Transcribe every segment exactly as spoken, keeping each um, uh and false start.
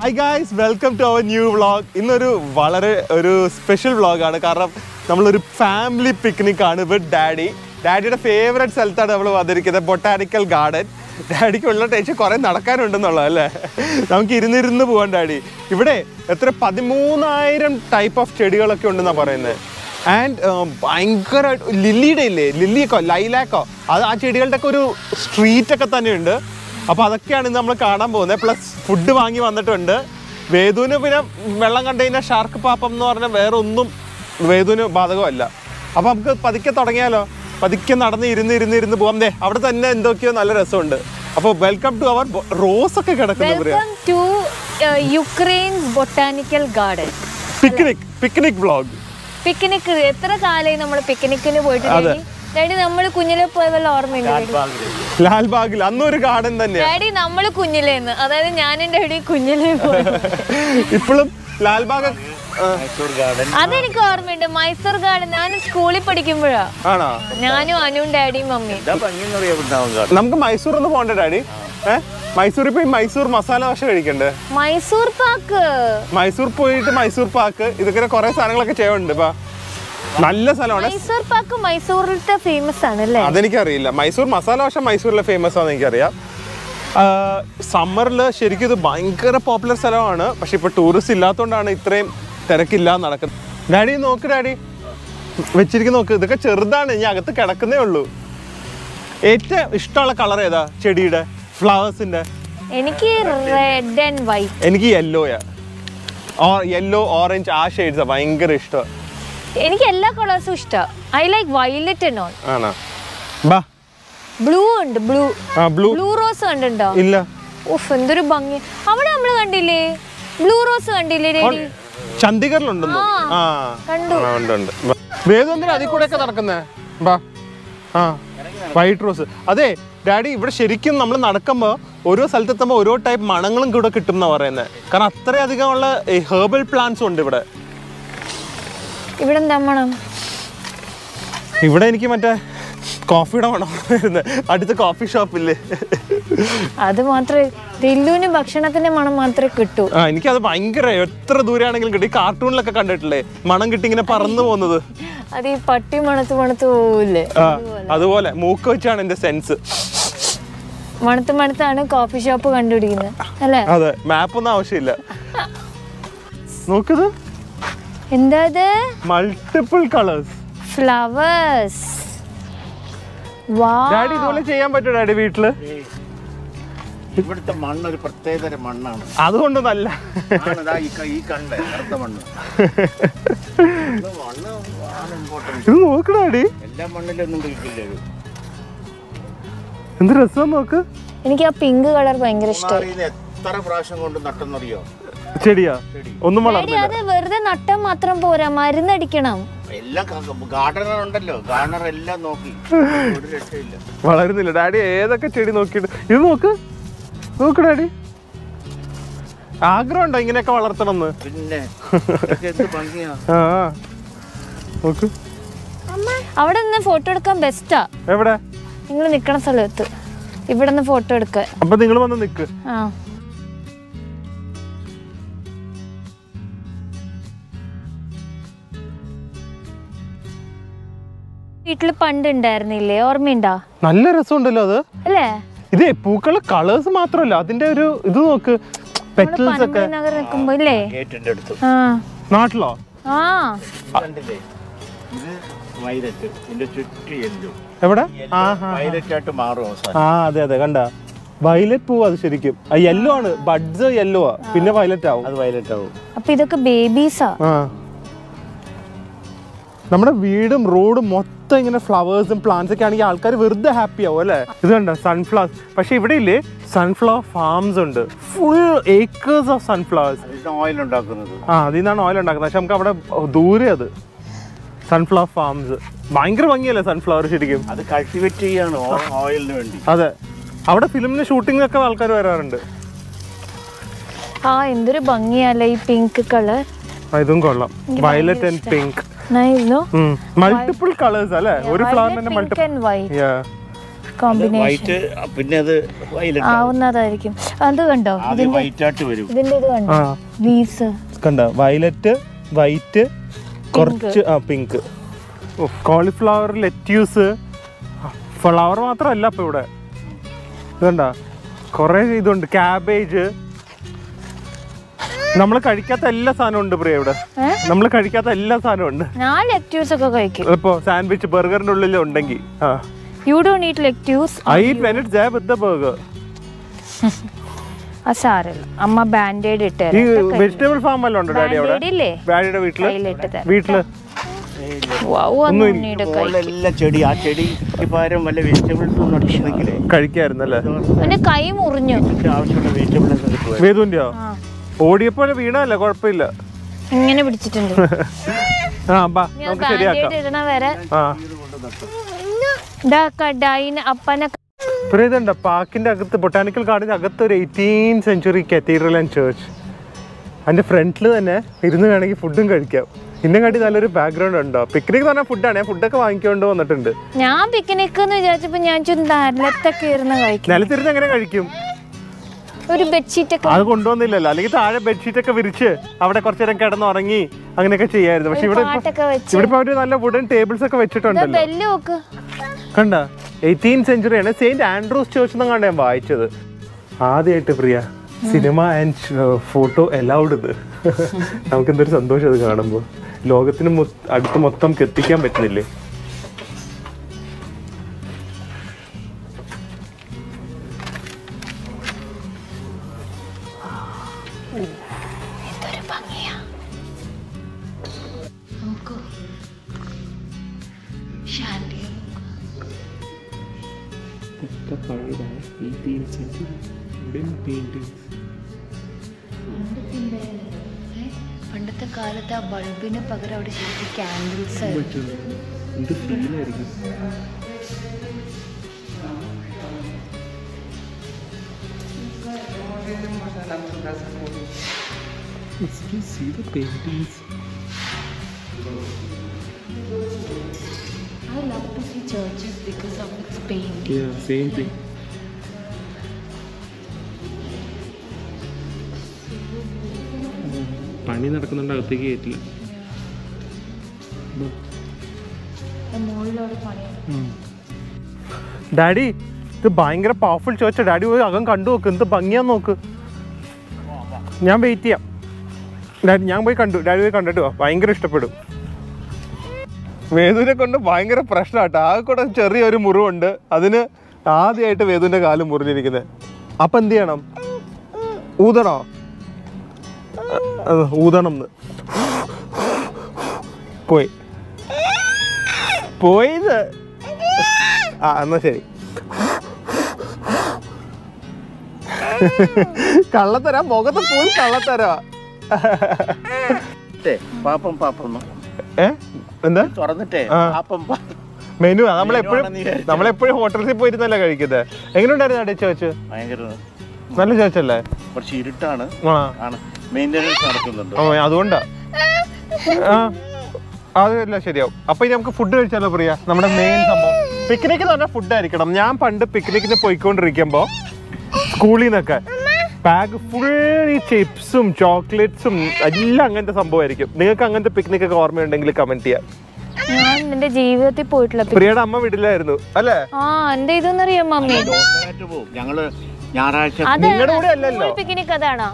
Hi guys, welcome to our new vlog. ഇന്നൊരു വളരെ ഒരു സ്പെഷ്യൽ വ്ളോഗാണ്. കാരണം നമ്മളൊരു ഫാമിലി പിക്നിക് ആണ് വിത്ത് ഡാഡി. ഡാഡിയുടെ ഫേവറേറ്റ് സ്ഥലത്താണ് നമ്മൾ വന്നിരിക്കുന്നത്, ബൊട്ടാനിക്കൽ ഗാർഡൻ. ഡാഡിക്ക് ഉള്ള ടേസ്റ്റ് കുറേ നടക്കാനുണ്ടെന്നുള്ളത് അല്ലേ. നമുക്ക് ഇരുന്നിരുന്ന് പോകാൻ ഡാഡി. ഇവിടെ എത്ര പതിമൂന്നായിരം ടൈപ്പ് ഓഫ് ചെടികളൊക്കെ ഉണ്ടെന്നാണ് പറയുന്നത്. ആൻഡ് ഭയങ്കരമായിട്ട് ലില്ലിയുടെ ഇല്ലേ, ലില്ലിയൊക്കെ ലൈലാക്കോ, അത് ആ ചെടികളുടെ ഒക്കെ ഒരു സ്ട്രീറ്റൊക്കെ തന്നെയുണ്ട്. അപ്പോൾ അതൊക്കെയാണ് ഇന്ന് നമ്മൾ കാണാൻ പോകുന്നത്. പ്ലസ് ഫുഡ് വാങ്ങി വന്നിട്ടുണ്ട്. വേദുവിന് പിന്നെ വെള്ളം കണ്ടു കഴിഞ്ഞാൽ ഷാർക്ക് പാപ്പം എന്ന് പറഞ്ഞാൽ വേറെ ഒന്നും വേദുവിന് ബാധകമല്ല. അപ്പോൾ നമുക്ക് പതുക്കെ തുടങ്ങിയാലോ, പതുക്കെ നടന്ന് ഇരുന്ന് ഇരുന്ന് ഇരുന്ന് പോകാം. ദേ അവിടെ തന്നെ എന്തൊക്കെയോ നല്ല രസമുണ്ട്. അപ്പോൾ വെൽക്കം ടു അവർ റോസ് ഒക്കെ കിടക്കുന്നത് Ukraine botanical garden picnic picnic vlog. Picnic എത്ര കാലമായി നമ്മൾ പിക്നിക്കിന് പോയിട്ട്. ഡാഡി നമ്മള് കുഞ്ഞിലെ പോയ വല്ല ഓർമ്മയില്ല? ലാൽബാഗിൽ അന്നൊരു ഗാർഡൻ തന്നെ. ഡാഡി നമ്മള് കുഞ്ഞിലേന്ന്, അതായത് ഞാനും ഡാഡി കുഞ്ഞിലേ പോയി. ഇപ്പോഴും ലാൽബാഗ് അതെനിക്ക് ഓർമ്മയുണ്ട്. മൈസൂർ ഗാർഡൻ ഞാൻ സ്കൂളിൽ പഠിക്കുമ്പോഴാ. ആണോ? ഞാനും അനുവും ഡാഡിയും മമ്മിയും. നമുക്ക് മൈസൂർ ഒന്ന് പോകണ്ടേ ഡാഡി? ഏഹ് മൈസൂരിൽ പോയി മൈസൂർ മസാല ദോശ കഴിക്കണ്ടേ? മൈസൂർ പാക്ക്. മൈസൂർ പോയിട്ട് മൈസൂർ പാക്ക് ഇതൊക്കെ കുറെ സാധനങ്ങളൊക്കെ ചെയ്യുന്നുണ്ട്. ഇപ്പൊ നല്ല സ്ഥലമാണ് മൈസൂർ പാക്ക്. മൈസൂരിലത്തെ ഫേമസ് ആണ് അല്ലേ? അതെനിക്കറിയില്ല. മൈസൂർ മസാല ദോശ മൈസൂരിലെ ഫേമസ് ആണെന്ന് എനിക്കറിയാം. സമ്മറിൽ ശരിക്കും ഇത് ഭയങ്കര പോപ്പുലർ സ്ഥലമാണ്. പക്ഷെ ഇപ്പൊ ടൂറിസ്റ്റ് ഇല്ലാത്തതുകൊണ്ടാണ് ഇത്രയും തിരക്കില്ലാതെ നടക്കുന്നത്. ഡാഡി നോക്ക്, ഡാഡി വെച്ചിരിക്കുന്ന നോക്ക്. ഇതൊക്കെ ചെറുതാണ്, ഇനി അകത്ത് കിടക്കുന്നേ ഉള്ളൂ. ഏറ്റവും ഇഷ്ടമുള്ള കളർ ഏതാ ചെടിയുടെ, ഫ്ലവേഴ്സിന്റെ? എനിക്ക് റെഡ് ആൻഡ് വൈറ്റ്. എനിക്ക് യെല്ലോയാ, യെല്ലോ ഓറഞ്ച് ആ ഷെയ്ഡ്സാ ഭയങ്കര ഇഷ്ടം. എനിക്ക് എല്ലാ കളേഴ്സും ഇഷ്ടം. I like violet and all. ആണോ? ബാ ബ്ലൂ ഉണ്ട്. ബ്ലൂ ബ്ലൂ ബ്ലൂ റോസ് കണ്ടിട്ടുണ്ടോ? ഇല്ല. ഓഫ് എന്തൊരു ഭംഗി. അവിടെ നമ്മൾ കണ്ടില്ലേ ബ്ലൂ റോസ്? കണ്ടില്ലേ? ചണ്ഡീഗറിലുണ്ടെന്ന്. ആ കണ്ടു. വേദം അതിൽ കൂടെ ഒക്കെ നടക്കുന്നേ. ബാ ആ വൈറ്റ് റോസ്. അതെ ഡാഡി, ഇവിടെ ശരിക്കും നമ്മൾ നടക്കുമ്പോൾ ഓരോ സ്ഥലത്തെത്തുമ്പോൾ ഓരോ ടൈപ്പ് മണങ്ങളും കൂടെ കിട്ടും എന്നാ പറയുന്നത്. കാരണം അത്രയധികമുള്ള ഹെർബൽ പ്ലാന്റ്സും ഉണ്ട് ഇവിടെ. ഇവിടെ എന്താ മണം? ഇവിടെ എനിക്ക് മറ്റേ കോഫിയുടെ മണം വരുന്നത്. അടുത്ത കോഫി ഷോപ്പില്ലേ, അത് മാത്രമേ ദില്ലുവിന് ഭക്ഷണത്തിന്റെ മണം മാത്രമേ കിട്ടൂ. ആ എനിക്കത് ഭയങ്കര എത്ര ദൂരെയാണെങ്കിലും കിട്ടും. ഈ കാർട്ടൂണിലൊക്കെ കണ്ടിട്ടില്ലേ മണം കിട്ടി ഇങ്ങനെ പറന്നു പോകുന്നത്? അത് ഈ പട്ടി മണത്ത് മണത്ത് പോവില്ലേ? അതുപോലെ മൂക്ക് വെച്ചാണ് എന്റെ സെൻസ്. മണത്ത് മണത്താണ് കോഫി ഷോപ്പ് കണ്ടുപിടിക്കുന്നത് അല്ലേ? അതെ, മാപ്പ് ഒന്നും ആവശ്യമില്ല. നോക്കത് എന്താ? Multiple colours flowers. ഡാഡി ഇതുപോലെ ചെയ്യാൻ പറ്റുമോ ഡാഡി വീട്ടില്? ഇവിടുത്തെ മണ്ണ് ഒരു പ്രത്യേകതരം മണ്ണാണ്, അതുകൊണ്ട് നല്ല ഇത് നോക്ക് ഡാഡി. എല്ലാ മണ്ണിലൊന്നും കഴിക്കില്ല. എന്ത് രസം നോക്ക്. എനിക്ക് ആ പിങ്ക് കളർ ഭയങ്കര ഇഷ്ടമായി. എത്ര പ്രാവശ്യം കൊണ്ട് നട്ടെന്നറിയോ ചെടിയാ? ഒന്നും വളർന്നില്ല. അത് വെറുതെ നട്ടാൽ മാത്രം പോരാ, മരുന്നടിക്കണം. എല്ലാം ഗാർഡനർ ഉണ്ടല്ലോ, ഗാർഡനർ എല്ലാം നോക്കി ഒരു രക്ഷയില്ല, വളരുന്നില്ല. ഡാഡി ഏതൊക്കെ ചെടി നോക്കിയിട്ട് ഇത് നോക്ക് നോക്ക് ഡാഡി. ആഗ്രഹം ഉണ്ടോ ഇങ്ങനെയൊക്കെ വളർത്തണം എന്ന്? പിന്നെ എന്ത് ഭംഗിയാ. ആ നോക്ക്. അവിടെ നിന്ന് ഫോട്ടോ എടുക്കാൻ ബെസ്റ്റാ. എവിടെ? നിങ്ങൾ നിക്കണ സ്ഥലത്ത് ഇവിടെ നിന്ന് ഫോട്ടോ എടുക്കാൻ. അപ്പൊ നിങ്ങൾ വന്ന് നിക്ക്. ആ വീട്ടില് പണ്ട് ഉണ്ടായിരുന്നില്ലേ, ഓർമ്മയുണ്ടാ? നല്ല രസമുണ്ടല്ലോ അത് അല്ലേ? ഇതേ പൂക്കള് കളേഴ്സ് മാത്രമല്ല, അതിന്റെ ഒരു ഇത് നോക്ക്, പെറ്റൽസ് ഒക്കെ. നിൽക്കുമ്പോ ഇല്ലേ നാട്ടിലോ? ആ എവിടെ? ആ അതെ അതെ കണ്ട വയലറ്റ് പൂവ്. അത് ശരിക്കും യെല്ലോ ആണ്, ബഡ്സ് യെല്ലോ ആ, പിന്നെ വയലറ്റ് ആവും. അത് വയലറ്റ് ആവും. അപ്പൊ ഇതൊക്കെ ബേബീസാ. നമ്മുടെ വീടും റോഡും മൊത്തം ഇങ്ങനെ ഫ്ലവേഴ്സും പ്ലാന്റ്സ് ഒക്കെ ആണെങ്കിൽ ആൾക്കാർ വെറുതെ ഹാപ്പി ആവും അല്ലേ? ഇത് കണ്ട സൺഫ്ലവേഴ്സ്. പക്ഷെ ഇവിടെ ഇല്ലേ സൺഫ്ലവർ ഫാംസ് ഉണ്ട്, full acres of sunflowers. Oil ഉണ്ടാക്കുന്നത്. ആ അതിൽ നിന്നാണ് ഓയിൽ ഉണ്ടാക്കുന്നത്. പക്ഷെ നമുക്ക് അവിടെ ദൂരെ അത് സൺഫ്ലവർ ഫാംസ്. ഭയങ്കര ഭംഗിയല്ലേ സൺഫ്ലവർ ശരിക്കും? അത് കൾട്ടിവേറ്റ് ചെയ്യാണ് ഓയിലിന് വേണ്ടി. അതെ, അവിടെ ഫിലിമിന് ഷൂട്ടിംഗ് ഒക്കെ ആൾക്കാർ വരാറുണ്ട്. ആ എന്തൊരു ഭംഗിയല്ലേ ഈ പിങ്ക് കളർ. ഇതും കൊള്ളാം, violet and pink. Multiple colours അല്ലേ? ഒരു ഫ്ലവറിന് മൾട്ടിപ്പിൾ. കോമ്പിനേഷൻ വൈറ്റ് പിന്നെ അത് വയലറ്റ് ആവുന്നതായിരിക്കും. അത് കണ്ടോ ആദ്യം വൈറ്റ് ആയിട്ട് വരും. ഇതിന്റെ ഇത് കണ്ടോ ലീവ്സ് കണ്ടോ വയലറ്റ് വൈറ്റ് കുറച്ച് ആ പിങ്ക്. കോളിഫ്ലവർ ലെറ്റ്യൂസ് ഫ്ലവർ മാത്രമല്ല ഇപ്പൊ ഇവിടെ ഇതുണ്ട കുറെ ഇതുണ്ട്. ക്യാബേജ് നമ്മൾ കഴിക്കാത്ത എല്ലാ സാധനവും ഉണ്ട് പ്രിയ ഇവിടെ. നമ്മൾ കഴിക്കാത്ത എല്ലാ സാധനവും ഉണ്ട്. ഞാൻ ലെറ്റ്യൂസ് ഒക്കെ കഴിക്കും. ഇപ്പോ സാൻഡ്വിച്ച് ബർഗറിന്റെ ഉള്ളിൽ ഉണ്ടെങ്കിൽ you don't eat lettuce. I eat when it's there with the burger. ആ സാരല്ല അമ്മ ബാൻഡേഡ് ഇട്ടേ. ഈ വെജിറ്റബിൾ ഫാം എല്ലാം ഉണ്ട് ഡാഡി അവിടെ. ഡാഡിയുടെ വീട്ടില് വീട്ടില് എല്ലാം ചെടി ആ ചെടി പകരം വല്ല വെജിറ്റബിൾസ് നട്ടിട്ടുണ്ടെങ്കിലേ കഴിക്കായിരുന്നല്ലേ. പിന്നെ കൈ മുറിഞ്ഞു. ആവശ്യമുള്ള വെജിറ്റബിൾസ് വേദുന്റെയോ ഓടിയപ്പോലെ വീണല്ലേ കുഴപ്പമില്ല. ഇങ്ങനെ പിടിച്ചിട്ടുണ്ട്. ആ ബാ നമുക്ക് ശരിയാക്കാം. ഇടണ വരെ അപ്പനെ ഇതുണ്ട് പാർക്കിന്റെ അകത്ത് ബൊട്ടാനിക്കൽ ഗാർഡന്റെ അകത്ത് ഒരു eighteen century cathedral and church. അതിന്റെ ഫ്രണ്ടിൽ തന്നെ ഇരുന്ന് വേണമെങ്കിൽ ഫുഡും കഴിക്കാം. ഇന്നെ കാട്ടി നല്ലൊരു ബാക്ക്ഗ്രൗണ്ട് ഉണ്ടോ? പിക്നിക് പറഞ്ഞ ഫുഡാണ്. ഞാൻ ഫുഡൊക്കെ വാങ്ങിക്കൊണ്ട് വന്നിട്ടുണ്ട്. ഞാൻ പിക്നിക് എന്ന് വിചാരിച്ചപ്പോ ഞാൻ നിലത്തൊക്കെ ഇരുന്ന് കഴിക്കും. നിലത്തിരുന്ന് എങ്ങനെ കഴിക്കും? ഒരു ബെഡ്ഷീറ്റ് ഒക്കെ അത് കൊണ്ടുവന്നില്ലല്ലോ. അല്ലെങ്കിൽ താഴെ ബെഡ്ഷീറ്റ് ഒക്കെ വിരിച്ച് അവിടെ കുറച്ചു നേരം കിടന്ന് ഉറങ്ങി അങ്ങനെയൊക്കെ ചെയ്യായിരുന്നു. പക്ഷെ ഇവിടെ ഇവിടെ ഇപ്പൊ അവര് നല്ല വുഡൻ ടേബിൾസ് ഒക്കെ വെച്ചിട്ടുണ്ടല്ലോ. കണ്ട എയ്റ്റീൻ സെഞ്ചുറിയാണ്. സെയിന്റ് ആൻഡ്രൂസ് ചേർച്ച് എന്നാണ് ഞാൻ വായിച്ചത്. ആദ്യമായിട്ട് Priya cinema and photo allowed. ഇത് നമുക്ക് എന്തൊരു സന്തോഷം അത് കാണുമ്പോൾ. ലോകത്തിന് അടുത്ത് മൊത്തം എത്തിക്കാൻ പറ്റുന്നില്ലേ? പണ്ടത്തെ കാലത്ത് ആ ബൾബിന് പകരം അവിടെ ശരിക്കും candles. See the paintings. I love to see churches because of its paint. Yeah, same thing. പണി നടക്കുന്നുണ്ട്, അകത്തേക്ക് കയറ്റില്ല. ഡാഡി ഇത് ഭയങ്കര പവർഫുൾ ചേർച്ചാ. ഡാഡി പോയി അകം കണ്ടു നോക്ക്, എന്ത് ഭംഗിയാന്ന് നോക്ക്. ഞാൻ വെയിറ്റ് ചെയ്യാം. ഡാഡി ഞാൻ പോയി കണ്ടു. ഡാഡി പോയി കണ്ടിട്ട് ഭയങ്കര ഇഷ്ടപ്പെടും. വേദുവിനെ കൊണ്ട് ഭയങ്കര പ്രശ്നമാട്ടോ. ആ കൂടെ ചെറിയൊരു മുറിവുണ്ട്. അതിന് ആദ്യമായിട്ട് വേദുവിന്റെ കാല് മുറിഞ്ഞിരിക്കുന്നത്. അപ്പൊ എന്ത് ചെയ്യണം? ഊതണോ? ഊതണം. പോയി പോയത്. ആ എന്നാ ശരി. കള്ളത്തരാ, മുഖത്ത് പോയി കള്ളത്തരാ. പാപ്പം പാപ്പം ഏ എന്താ തുറന്നിട്ടേ മെനു നമ്മളെപ്പോഴും നമ്മളെപ്പോഴും ഹോട്ടലിൽ പോയിരുന്നല്ലേ കഴിക്കുന്നത്. എങ്ങനെയുണ്ടായിരുന്നു അടി ചേർച്ച്? ഭയങ്കര നല്ല ചേർച്ചല്ലേ? കുറച്ച് ഇരുട്ടാണ്, ആ മെയിൻ്റെനൻസ് നടക്കുന്നുണ്ട്. അതുകൊണ്ടാ. ആ അതെല്ലാം ശരിയാവും. അപ്പൊ ഇനി നമുക്ക് ഫുഡ് കഴിച്ചാലോ പ്രിയ? നമ്മുടെ മെയിൻ സംഭവം പിക്നിക് എന്ന് പറഞ്ഞാൽ ഫുഡ് ആയിരിക്കണം. ഞാൻ പണ്ട് പിക്നിക്കിന് പോയിക്കൊണ്ടിരിക്കുമ്പോ സ്കൂളിൽ നിന്നൊക്കെ ബാഗ് ഫുൾ ഈ ചിപ്സും ചോക്ലേറ്റ്സും എല്ലാം അങ്ങനത്തെ സംഭവമായിരിക്കും. നിങ്ങൾക്ക് അങ്ങനത്തെ പിക്നിക് ഒക്കെ ഓർമ്മയുണ്ടെങ്കിൽ കമന്റ് ചെയ്യാം. ഞാൻ എന്റെ ജീവിതത്തിൽ പോയിട്ടില്ല. പ്രിയയുടെ അമ്മ വീട്ടിലായിരുന്നു അല്ലേ? ആ എന്താ ഇതെന്നറിയാം മമ്മി? ഞങ്ങള് ഞായറാഴ്ച നിങ്ങളുടെ കൂടെ അല്ലല്ലോ പിക്നിക്. അതാണോ?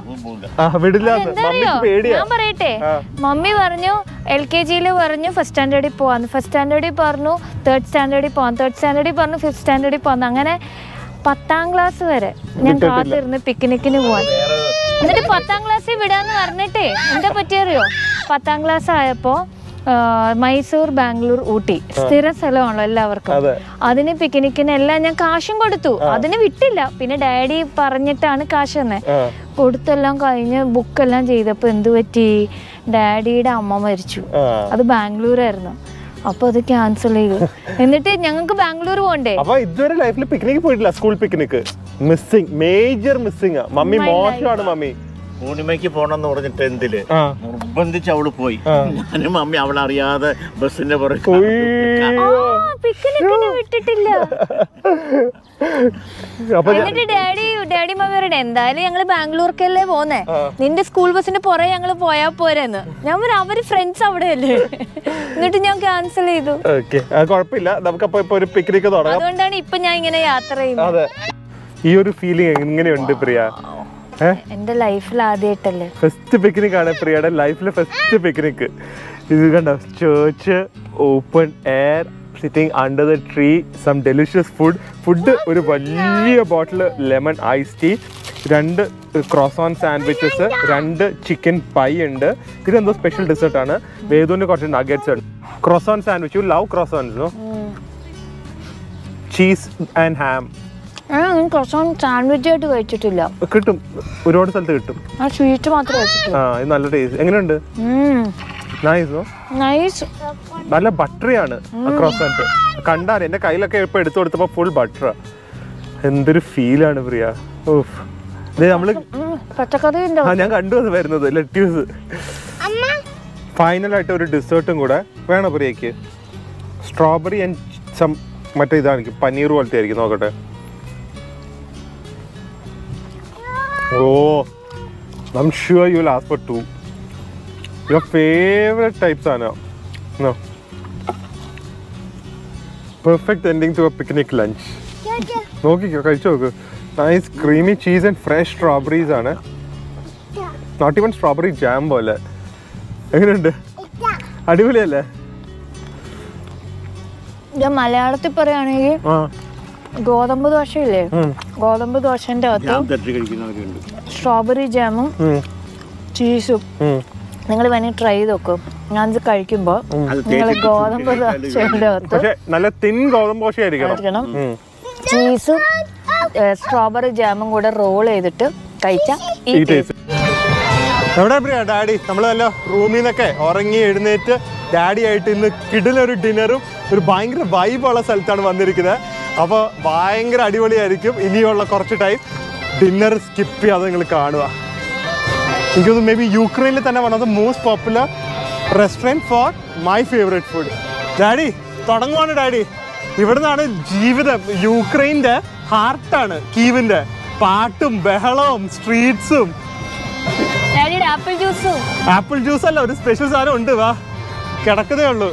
ഞാൻ പറയട്ടെ, മമ്മി പറഞ്ഞു എൽ കെ ജിയില് പറഞ്ഞു ഫസ്റ്റ് സ്റ്റാൻഡേർഡിൽ പോവാന്ന്, ഫസ്റ്റ് സ്റ്റാൻഡേർഡിൽ പറഞ്ഞു തേർഡ് സ്റ്റാൻഡേർഡിൽ പോവാൻ, തേർഡ് സ്റ്റാൻഡേർഡിൽ പറഞ്ഞു ഫിഫ്ത് സ്റ്റാൻഡേർഡിൽ പോവാന്ന്. അങ്ങനെ പത്താം ക്ലാസ് വരെ ഞാൻ കാത്തിരുന്ന് പിക്നിക്കിന് പോവാൻ. എന്നിട്ട് പത്താം ക്ലാസ്സിൽ വിടാന്ന് പറഞ്ഞിട്ടേ എന്താ പറ്റിയറിയോ? പത്താം ക്ലാസ് ആയപ്പോ മൈസൂർ, ബാംഗ്ലൂർ, ഊട്ടി സ്ഥിര സ്ഥലമാണല്ലോ എല്ലാവർക്കും. അതിന് പിക്നിക്കിന് എല്ലാം ഞാൻ കാശും കൊടുത്തു. അതിന് വിട്ടില്ല. പിന്നെ ഡാഡി പറഞ്ഞിട്ടാണ് കാശ് തന്നെ കൊടുത്തെല്ലാം കഴിഞ്ഞ് ബുക്കെല്ലാം ചെയ്തപ്പോ എന്തു പറ്റി? ഡാഡിയുടെ അമ്മ മരിച്ചു. അത് ബാംഗ്ലൂരായിരുന്നു. അപ്പൊ അത് ക്യാൻസൽ ചെയ്തു. എന്നിട്ട് ഞങ്ങൾക്ക് ബാംഗ്ലൂർ പോണ്ടേ. അപ്പൊ ഇതുവരെ ലൈഫിൽ പിക്നിക് പോയിട്ടില്ല. School picnic missing, major missing. Mummy മോശമാണ് മമ്മി. പൂർണിമയ്ക്ക് പോണെന്ന് പറഞ്ഞിട്ട് എന്തില് നിർബന്ധിച്ച് അവള് പോയി. ഞാനും മമ്മി അവളറിയാതെ ബസ്സിന്റെ പുറകെ പിക്നിക്കിന് വിട്ടിട്ടില്ല. എന്നിട്ട് ഡാഡി ഡാഡി മമ്മിയുടെ എന്തായാലും ഞങ്ങള് ബാംഗ്ലൂർക്കല്ലേ പോന്നേ, നിന്റെ സ്കൂൾ ബസ്സിന്റെ പുറകെ ഞങ്ങള് പോയാ പോരെന്ന്. ഞാൻ പറഞ്ഞു അവര് ഫ്രണ്ട്സ് അവിടെയല്ലേ. എന്നിട്ട് ഞാൻ ക്യാൻസൽ ചെയ്തു. കുഴപ്പമില്ല, നമുക്കപ്പോ ഇപ്പൊ ഒരു പിക്നിക് തുടങ്ങാം. അതുകൊണ്ടാണ് ഇപ്പൊ ഞാൻ ഇങ്ങനെ യാത്ര ചെയ്യുന്നത്. ഈ ഒരു ഫീലിംഗ് എങ്ങനെയുണ്ട് പ്രിയ? എന്റെ ലൈഫിൽ ആദ്യമായിട്ടല്ലേ ഫസ്റ്റ് പിക്നിക് ആണ് പ്രിയയുടെ ലൈഫിലെ ഫസ്റ്റ് പിക്നിക്. ഇത് കണ്ടോ, church, open air, sitting under the tree, some delicious food. Food ഒരു വലിയ ബോട്ടിൽ ലെമൺ ഐസ് ടീ, രണ്ട് ക്രോസോൺ സാൻഡ്വിച്ചസ്, രണ്ട് ചിക്കൻ പൈ ഉണ്ട്. ഇതെന്തോ സ്പെഷ്യൽ ഡെസേർട്ട് ആണ്. വേദുവിന്റെ കുറച്ച് നഗറ്റ്സ് ഉണ്ട്. Croissant sandwich, you love croissants no? Cheese and ham. Sandwich ആയിട്ട് കഴിച്ചിട്ടില്ല. കിട്ടും, ഒരുപാട് സ്ഥലത്ത് കിട്ടും. ആ സ്വീറ്റ് മാത്രം കഴിച്ചിട്ടില്ല. ആ, ഇത് നല്ല ടേസ്റ്റ്. എങ്ങനെയുണ്ട്? Nice no? നൈസ്. നല്ല ബട്ടറി ആണ് ക്രോസോൺസ്. കണ്ടാൽ എന്റെ കയ്യിലൊക്കെ ഇപ്പൊ എടുത്തു കൊടുത്തപ്പോ ഫുൾ ബട്ടറാ. എന്തൊരു ഫീലാണ് പ്രിയ. ഓഫ്, നമ്മള് പച്ചക്കറി ഞാൻ കണ്ടു അത് വരുന്നത് ലെറ്റ്യൂസ്. ഫൈനലായിട്ട് ഒരു ഡെസേർട്ടും കൂടെ വേണോ പ്രിയക്ക്? സ്ട്രോബെറി ആൻഡ് സം മറ്റേ ഇതായിരിക്കും, പനീർ പോലത്തെ ആയിരിക്കും. നോക്കട്ടെ. Oh, I'm sure you'll ask for two. Your favorite types are now. No. Perfect ending to a picnic lunch. നോക്കിക്കോ, കഴിച്ചു നോക്ക്. Nice creamy cheese and fresh strawberries ആണ്. നോട്ട് ഈവൻ സ്ട്രോബെറി ജാം പോലെ. എങ്ങനെയുണ്ട്? അടിപൊളിയല്ലേ? മലയാളത്തിൽ പറയുകയാണെങ്കിൽ ഗോതമ്പ് ദോശയില്ലേ, ഗോതമ്പ് ദോശന്റെ അകത്ത് സ്ട്രോബെറി ജാമും ചീസും നിങ്ങൾ വേണമെങ്കിൽ ട്രൈ ചെയ്ത് നോക്കും. ഞാനിത് കഴിക്കുമ്പോ നിങ്ങൾ ഗോതമ്പ് ദോശയുടെ അകത്ത് നല്ല തിൻ ഗോതമ്പ് ദോശയായിരിക്കണം, ചീസും സ്ട്രോബെറി ജാമും കൂടെ റോൾ ചെയ്തിട്ട് കഴിച്ചാൽ ഈ ടേസ്റ്റ്. എവിടെ പ്രിയ ഡാഡി? നമ്മൾ നല്ല റൂമിൽ നിന്നൊക്കെ ഉറങ്ങി എഴുന്നേറ്റ് ഡാഡി ആയിട്ട് ഇന്ന് കിടിലൊരു ഡിന്നറും ഒരു ഭയങ്കര വൈബുള്ള സ്ഥലത്താണ് വന്നിരിക്കുന്നത്. അപ്പോൾ ഭയങ്കര അടിപൊളിയായിരിക്കും. ഇനിയുള്ള കുറച്ച് ടൈം ഡിന്നർ സ്കിപ്പ് ചെയ്യാതെ നിങ്ങൾ കാണുക. എനിക്കൊന്ന് മേ ബി യുക്രൈനിൽ തന്നെ വന്നത് most popular restaurant for my favourite food. Daddy തുടങ്ങുവാണ് ഡാഡി. ഇവിടെ നിന്നാണ് ജീവിതം. യുക്രൈൻ്റെ ഹാർട്ടാണ് കീവിൻ്റെ. പാട്ടും ബഹളവും സ്ട്രീറ്റ്സും. ആപ്പിൾ ജ്യൂസും. ആപ്പിൾ ജ്യൂസ് അല്ല, ഒരു സ്പെഷ്യൽ സാധനം ഉണ്ട്. വാ, കിടക്കുന്നേ ഉള്ളൂ.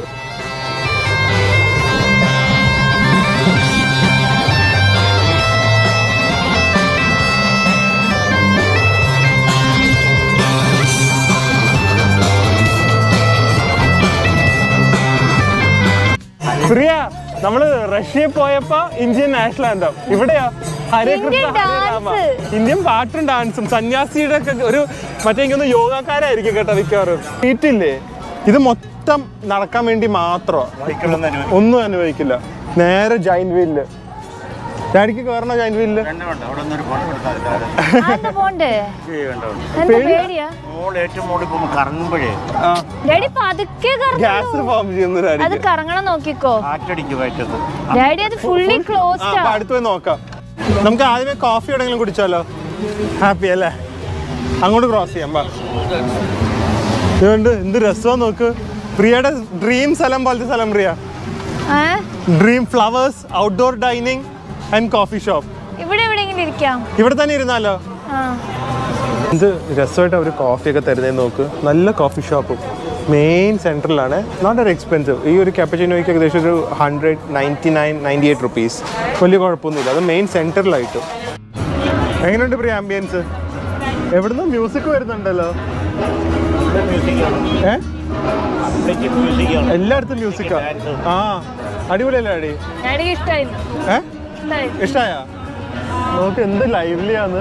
പ്രിയ, നമ്മള് റഷ്യയിൽ പോയപ്പോ ഇന്ത്യൻ നാഷണൽ ആന്തം, ഇവിടെയാ ഹരേ കൃഷ്ണ ഹരേ രാമ. ഇന്ത്യൻ പാട്ടും ഡാൻസും. സന്യാസിയുടെ ഒക്കെ ഒരു മറ്റേ എനിക്കൊന്ന് യോഗക്കാരായിരിക്കും കേട്ടോ മിക്കവാറും. സീറ്റില്ലേ, ഇത് മൊത്തം നടക്കാൻ വേണ്ടി മാത്രം, ഒന്നും അനുഭവിക്കില്ല. നേരെ ജൈന്റ് വീലില്. ഡാഡിക്ക് കയറണോ ജൈന്റ് വീലില്? അടുത്ത് പോയി നോക്കാം. നമുക്ക് ആദ്യമേ കോഫി എവിടെയെങ്കിലും കുടിച്ചാലോ? ഹാപ്പി അല്ലേ? അങ്ങോട്ട് ക്രോസ് ചെയ്യാം. ഇതുകൊണ്ട് എന്ത് രസമാണ് നോക്ക്. പ്രിയയുടെ ഡ്രീം സ്ഥലം പോലത്തെ സ്ഥലം Priya. Dream flowers, outdoor dining and coffee shop. ഇവിടെ എവിടെയെങ്കിലും ഇരിക്കാം. ഇവിടെ തന്നെ ഇരുന്നാലോ? എന്ത് രസമായിട്ട് അവർ കോഫിയൊക്കെ തരുന്നതെന്ന് നോക്ക്. നല്ല കോഫി ഷോപ്പും മെയിൻ സെൻറ്ററിലാണ്. Not very expensive. ഈ ഒരു ക്യാപ്പച്ചിനോയ്ക്ക് ഏകദേശം ഒരു hundred ninety nine ninety eight rupees. വലിയ കുഴപ്പമൊന്നുമില്ല. അത് മെയിൻ സെൻറ്ററിലായിട്ടും. എങ്ങനെയുണ്ട് പ്രിയ ആംബിയൻസ്? എവിടുന്ന് മ്യൂസിക് വരുന്നുണ്ടല്ലോ. ഏ എല്ലായിടത്തും മ്യൂസിക്കാ. ആ, അടിപൊളിയല്ലേ ഡാഡി? ഏ ഇഷ്ടായ? നോക്ക് എന്ത് ലൈവ്ലിയാന്ന്.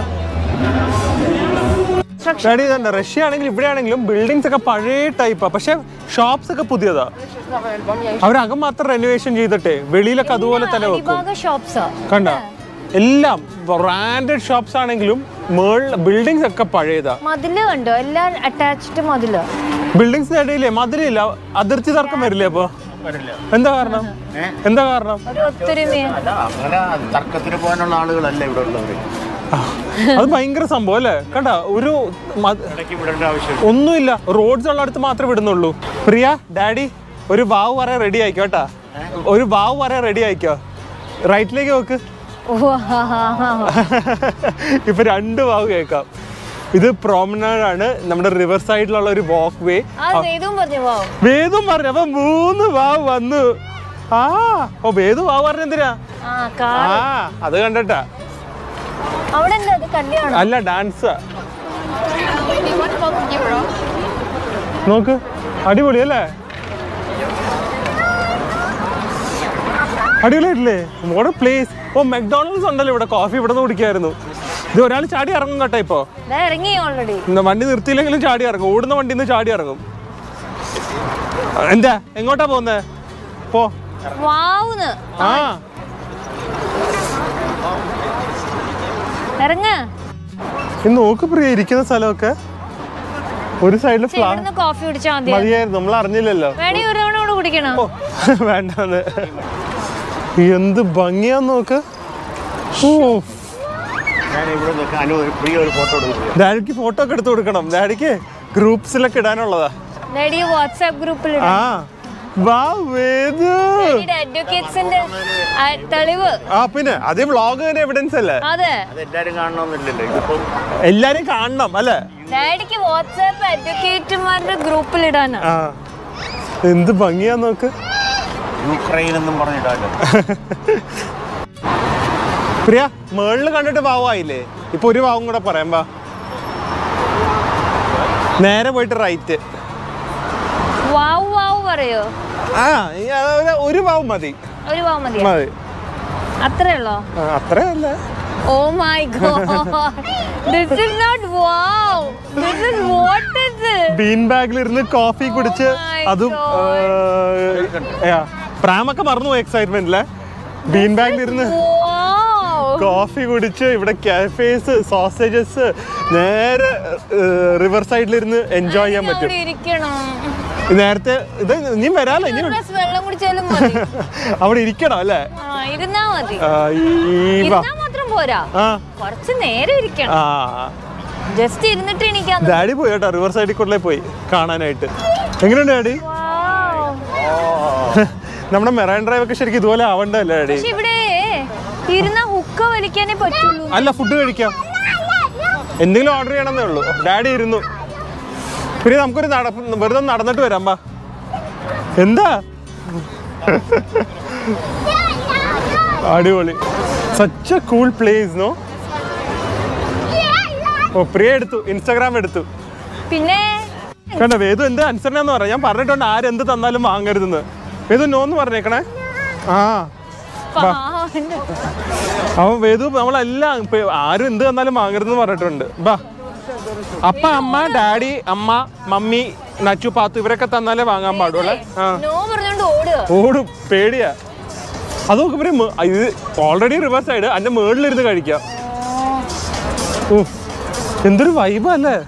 ഡാഡി ഇതണ്ട, റഷ്യ ആണെങ്കിലും ഇവിടെ ആണെങ്കിലും ബിൽഡിങ്സ് ഒക്കെ പഴയ ടൈപ്പാ, പക്ഷെ ഷോപ്സ് ഒക്കെ പുതിയതാ. അവരകം മാത്രം റെനോവേഷൻ ചെയ്തിട്ടേ വെളിയിലൊക്കെ അതുപോലെ തന്നെ വെക്കും. കണ്ട, എല്ലാം ബ്രാൻഡഡ് ഷോപ്സ് ആണെങ്കിലും ബിൽഡിങ്സ് ഒക്കെ പഴയതാ. മതില് കണ്ടോ, എല്ലാം അറ്റാച്ച്ഡ് മതില്. ബിൽഡിങ്സിന്റെ ഇടയിലേ മതിലില്ല, അതിർത്തി തർക്കം വരില്ലേ? അപ്പൊ എന്താ കാരണം? എന്താ കാരണം? തർക്കത്തിന് പോകാനുള്ള ആളുകളല്ല ഇവിടെ ഉള്ളവര്. അത് ഭയങ്കര സംഭവം അല്ലേ? കണ്ട ഒരു ഒന്നുമില്ല, റോഡ്സ് ഉള്ള അടുത്ത് മാത്രമേ വിടുന്നുള്ളൂ. പ്രിയ ഡാഡി ഒരു വാവ് പറയാൻ റെഡി ആയിക്കോ കേട്ടാ, ഒരു വാവ് പറയാൻ റെഡി ആയിക്കോ. റൈറ്റിലേക്ക് നോക്ക്. ഇപ്പൊ രണ്ട് വാവ് കേൾക്കാം. ഇത് പ്രോമനേഡ് ആണ്, നമ്മുടെ റിവർ സൈഡിലുള്ള ഒരു വാക്ക് വേ. വേദും പറഞ്ഞു, അപ്പൊ മൂന്ന് വാവ് വന്നു. ആ ഓ വേദു വാവ് പറഞ്ഞ എന്തിനാ? ആ അത് കണ്ടട്ടാ. അല്ല ഡാൻസ് നോക്ക്, അടിപൊളി അല്ലേ? അടിപൊളിയായിട്ടില്ലേ? Model place. ഓ മെക്ഡോണൽഡ്സ് ഉണ്ടല്ലോ ഇവിടെ, കോഫി ഇവിടെ നിന്ന് കുടിക്കായിരുന്നു. ഇത് ഒരാൾ ചാടി ഇറങ്ങും കേട്ടോ. ഇപ്പൊ വണ്ടി നിർത്തിയില്ലെങ്കിലും ചാടി ഇറങ്ങും, ഓടുന്ന വണ്ടിയിൽ നിന്ന് ചാടി ഇറങ്ങും. എന്താ എങ്ങോട്ടാ പോന്നേ? പോ. ആ നോക്ക് പ്രിയ ഇരിക്കുന്ന സ്ഥലമൊക്കെ ഒരു സൈഡില് കോഫി കുടിച്ചാൽ മതിയായിരുന്നു, നമ്മൾ അറിഞ്ഞില്ലല്ലോ. വേണ്ടെന്ന്. എന്ത് ഭംഗിയാന്ന് നോക്ക്. ഡാഡിക്ക് ഫോട്ടോ ഒക്കെ എടുത്തു കൊടുക്കണം. ഡാഡിക്ക് ഗ്രൂപ്പ്സിലൊക്കെ ഇടാനുള്ളതാ. വാട്സ്ആപ്പ് ഗ്രൂപ്പിൽ ആ ആ പിന്നെ അതേ വ്ളോഗ് എവിഡൻസ് അല്ലേ? എല്ലാരും കാണണം അല്ലേ? ഗ്രൂപ്പിൽ ഇടാനാ. എന്ത് ഭംഗിയാ നോക്ക്. പ്രിയ മേളില് കണ്ടിട്ട് വാവായില്ലേ? ഇപ്പൊ ഒരു വാവും കൂടെ പറയാം. വാ നേരെ പോയിട്ട് റൈറ്റ്. ആ ഒരു വാവ് മതി. ഒരു വാവ് മതി. മതി. അത്രേ ഉള്ളോ? അത്രേ അല്ല. Oh my god, this is not wow, this is what is it? Bean ബാഗിൽ ഇരുന്ന് കോഫി കുടിച്ച് അതും പ്രാമൊക്കെ മറന്നുപോയി എക്സൈറ്റ്മെന്റിലെ. ബീൻ ബാഗിൽ ഇരുന്ന് കോഫി കുടിച്ച് ഇവിടെ കാഫേസ്, സോസേജസ്, നേരെ റിവർ സൈഡിലിരുന്ന് എൻജോയ് ചെയ്യാൻ പറ്റും. നേരത്തെ ഇത് നീ വരാലോ, ഇനി അവിടെ ഇരിക്കണം അല്ലേ? ഡാഡി പോയി കേട്ടോ, റിവർ സൈഡിൽ കൂടെ പോയി കാണാനായിട്ട്. എങ്ങനെയുണ്ട് ഡാഡി? നമ്മുടെ മെറൈൻ ഡ്രൈവ് ഒക്കെ ശരിക്കും ഇതുപോലെ ആവണ്ടല്ലേ ഡാഡി? അല്ല ഫുഡ് കഴിക്കാം, എന്തെങ്കിലും ഓർഡർ ചെയ്യണമെന്നേ ഉള്ളൂ. ഡാഡി ഇരുന്നു. പിന്നെ നമുക്കൊരു നട വെറുതെ നടന്നിട്ട് വരാം. ബാ. എന്താ അടിപൊളി, such a cool place no? Oh Priya എടുത്തു, ഇൻസ്റ്റാഗ്രാം എടുത്തു. പിന്നെ കണ്ട വേദു എന്ത് അനുസരണന്ന് പറയാം. ഞാൻ പറഞ്ഞിട്ടുണ്ട് ആരെന്ത് തന്നാലും വാങ്ങരുതെന്ന്. വേദു നോന്ന് പറഞ്ഞേക്കണേ. ആ അവൻ വേദു നമ്മളെല്ലാം ആരും എന്ത് തന്നാലും വാങ്ങരുതെന്ന് പറഞ്ഞിട്ടുണ്ട്. ബാ. അപ്പ അമ്മ ഡാഡി അമ്മ മമ്മി നച്ചു പാത്തു ഇവരൊക്കെ തന്നാലേ വാങ്ങാൻ പാടുള്ളൂ. ഓടും, പേടിയാ. അതൊക്കെ പറയും ഇത് ഓൾറെഡി റിവർ സൈഡ്, അതിന്റെ മേളിലിരുന്ന് കഴിക്കാം. എന്തൊരു വൈബ് അല്ലേ?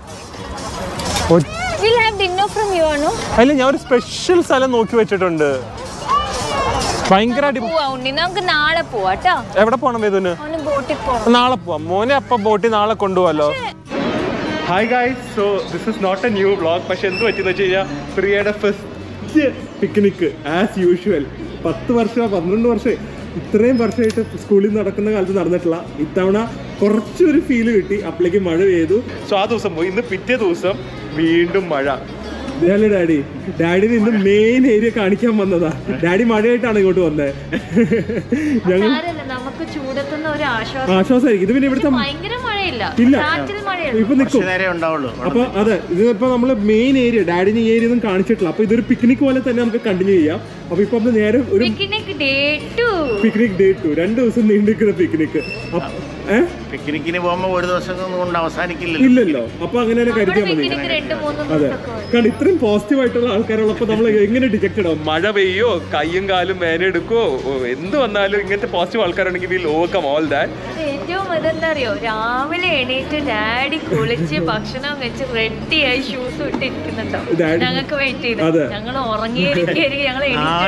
അല്ല ഞാൻ ഒരു സ്പെഷ്യൽ സ്ഥലം നോക്കി വെച്ചിട്ടുണ്ട്. ഭയങ്കര നാളെ പോവാട്ടോ. എവിടെ പോണം വേദുന്? നാളെ പോവാം. മോനെ അപ്പൊ ബോട്ടിൽ നാളെ കൊണ്ടുപോവാലോ. Hi guys, so this is not a new vlog. പക്ഷെ എന്ത് പറ്റിയെന്ന് വെച്ച് കഴിഞ്ഞാൽ പ്രിയയുടെ ഫസ്റ്റ് പിക്നിക് ആസ് യൂഷ്വൽ. പത്ത് വർഷം പന്ത്രണ്ട് വർഷം ഇത്രയും വർഷമായിട്ട് സ്കൂളിൽ നടക്കുന്ന കാലത്ത് നടന്നിട്ടില്ല. ഇത്തവണ കുറച്ചൊരു ഫീല് കിട്ടി. അപ്പോഴേക്ക് മഴ പെയ്തു. സോ ആ ദിവസം പോയി. ഇന്ന് പിറ്റേ ദിവസം വീണ്ടും മഴ. ഇതല്ലേ ഡാഡി? ഡാഡിന് ഇന്ന് മെയിൻ ഏരിയ കാണിക്കാൻ വന്നതാ. ഡാഡി മഴയായിട്ടാണ് ഇങ്ങോട്ട് വന്നത്. ഞങ്ങൾ ആശ്വാസമായിരിക്കും. ഇത് പിന്നെ ഇവിടുത്തെ ഇല്ല ഇപ്പൊ നിൽക്കും. അപ്പൊ അതെ, ഇതിപ്പോ നമ്മള് മെയിൻ ഏരിയ ഡാഡിന് ഈ ഏരിയ ഒന്നും കാണിച്ചിട്ടില്ല. അപ്പൊ ഇതൊരു പിക്നിക് പോലെ തന്നെ നമുക്ക് കണ്ടിന്യൂ ചെയ്യാം. അപ്പൊ ഇപ്പൊ നമ്മള് നേരെ ഒരു പിക്നിക് ഡേ ടു രണ്ട് ദിവസം നീണ്ടിരിക്കുന്ന പിക്നിക്. പിക്നിക്കിന് പോകുമ്പോ ഒരു ദിവസം കൊണ്ട് അവസാനിക്കില്ല. ഇല്ലല്ലോ. അപ്പൊ അങ്ങനെ തന്നെ കരുതിയാൽ മതി. അതെ, കാരണം ഇത്രയും പോസിറ്റീവ് ആയിട്ടുള്ള ആൾക്കാരുള്ളപ്പോ നമ്മൾ എങ്ങനെ ഡിജക്റ്റഡ് ആവും? മഴ പെയ്യോ, കയ്യും കാലും വേനെടുക്കോ, എന്ത് വന്നാലും ഇങ്ങനത്തെ പോസിറ്റീവ് ആൾക്കാരുണ്ടെങ്കിൽ വിൽ ഓവർകം ഓൾ ദാറ്റ്. ഏറ്റവും ഇതെന്താ അറിയോ, രാവിലെ എണീറ്റ് ഡാഡി കുളിച്ച് ഭക്ഷണം വെച്ച് റെഡിയായി ഷൂസ് ഇട്ടിരിക്കുന്നുണ്ടോ ഞങ്ങൾക്ക് വെയിറ്റ് ചെയ്ത്. ഞങ്ങൾ ഉറങ്ങിയിരിക്കും, ഞങ്ങൾ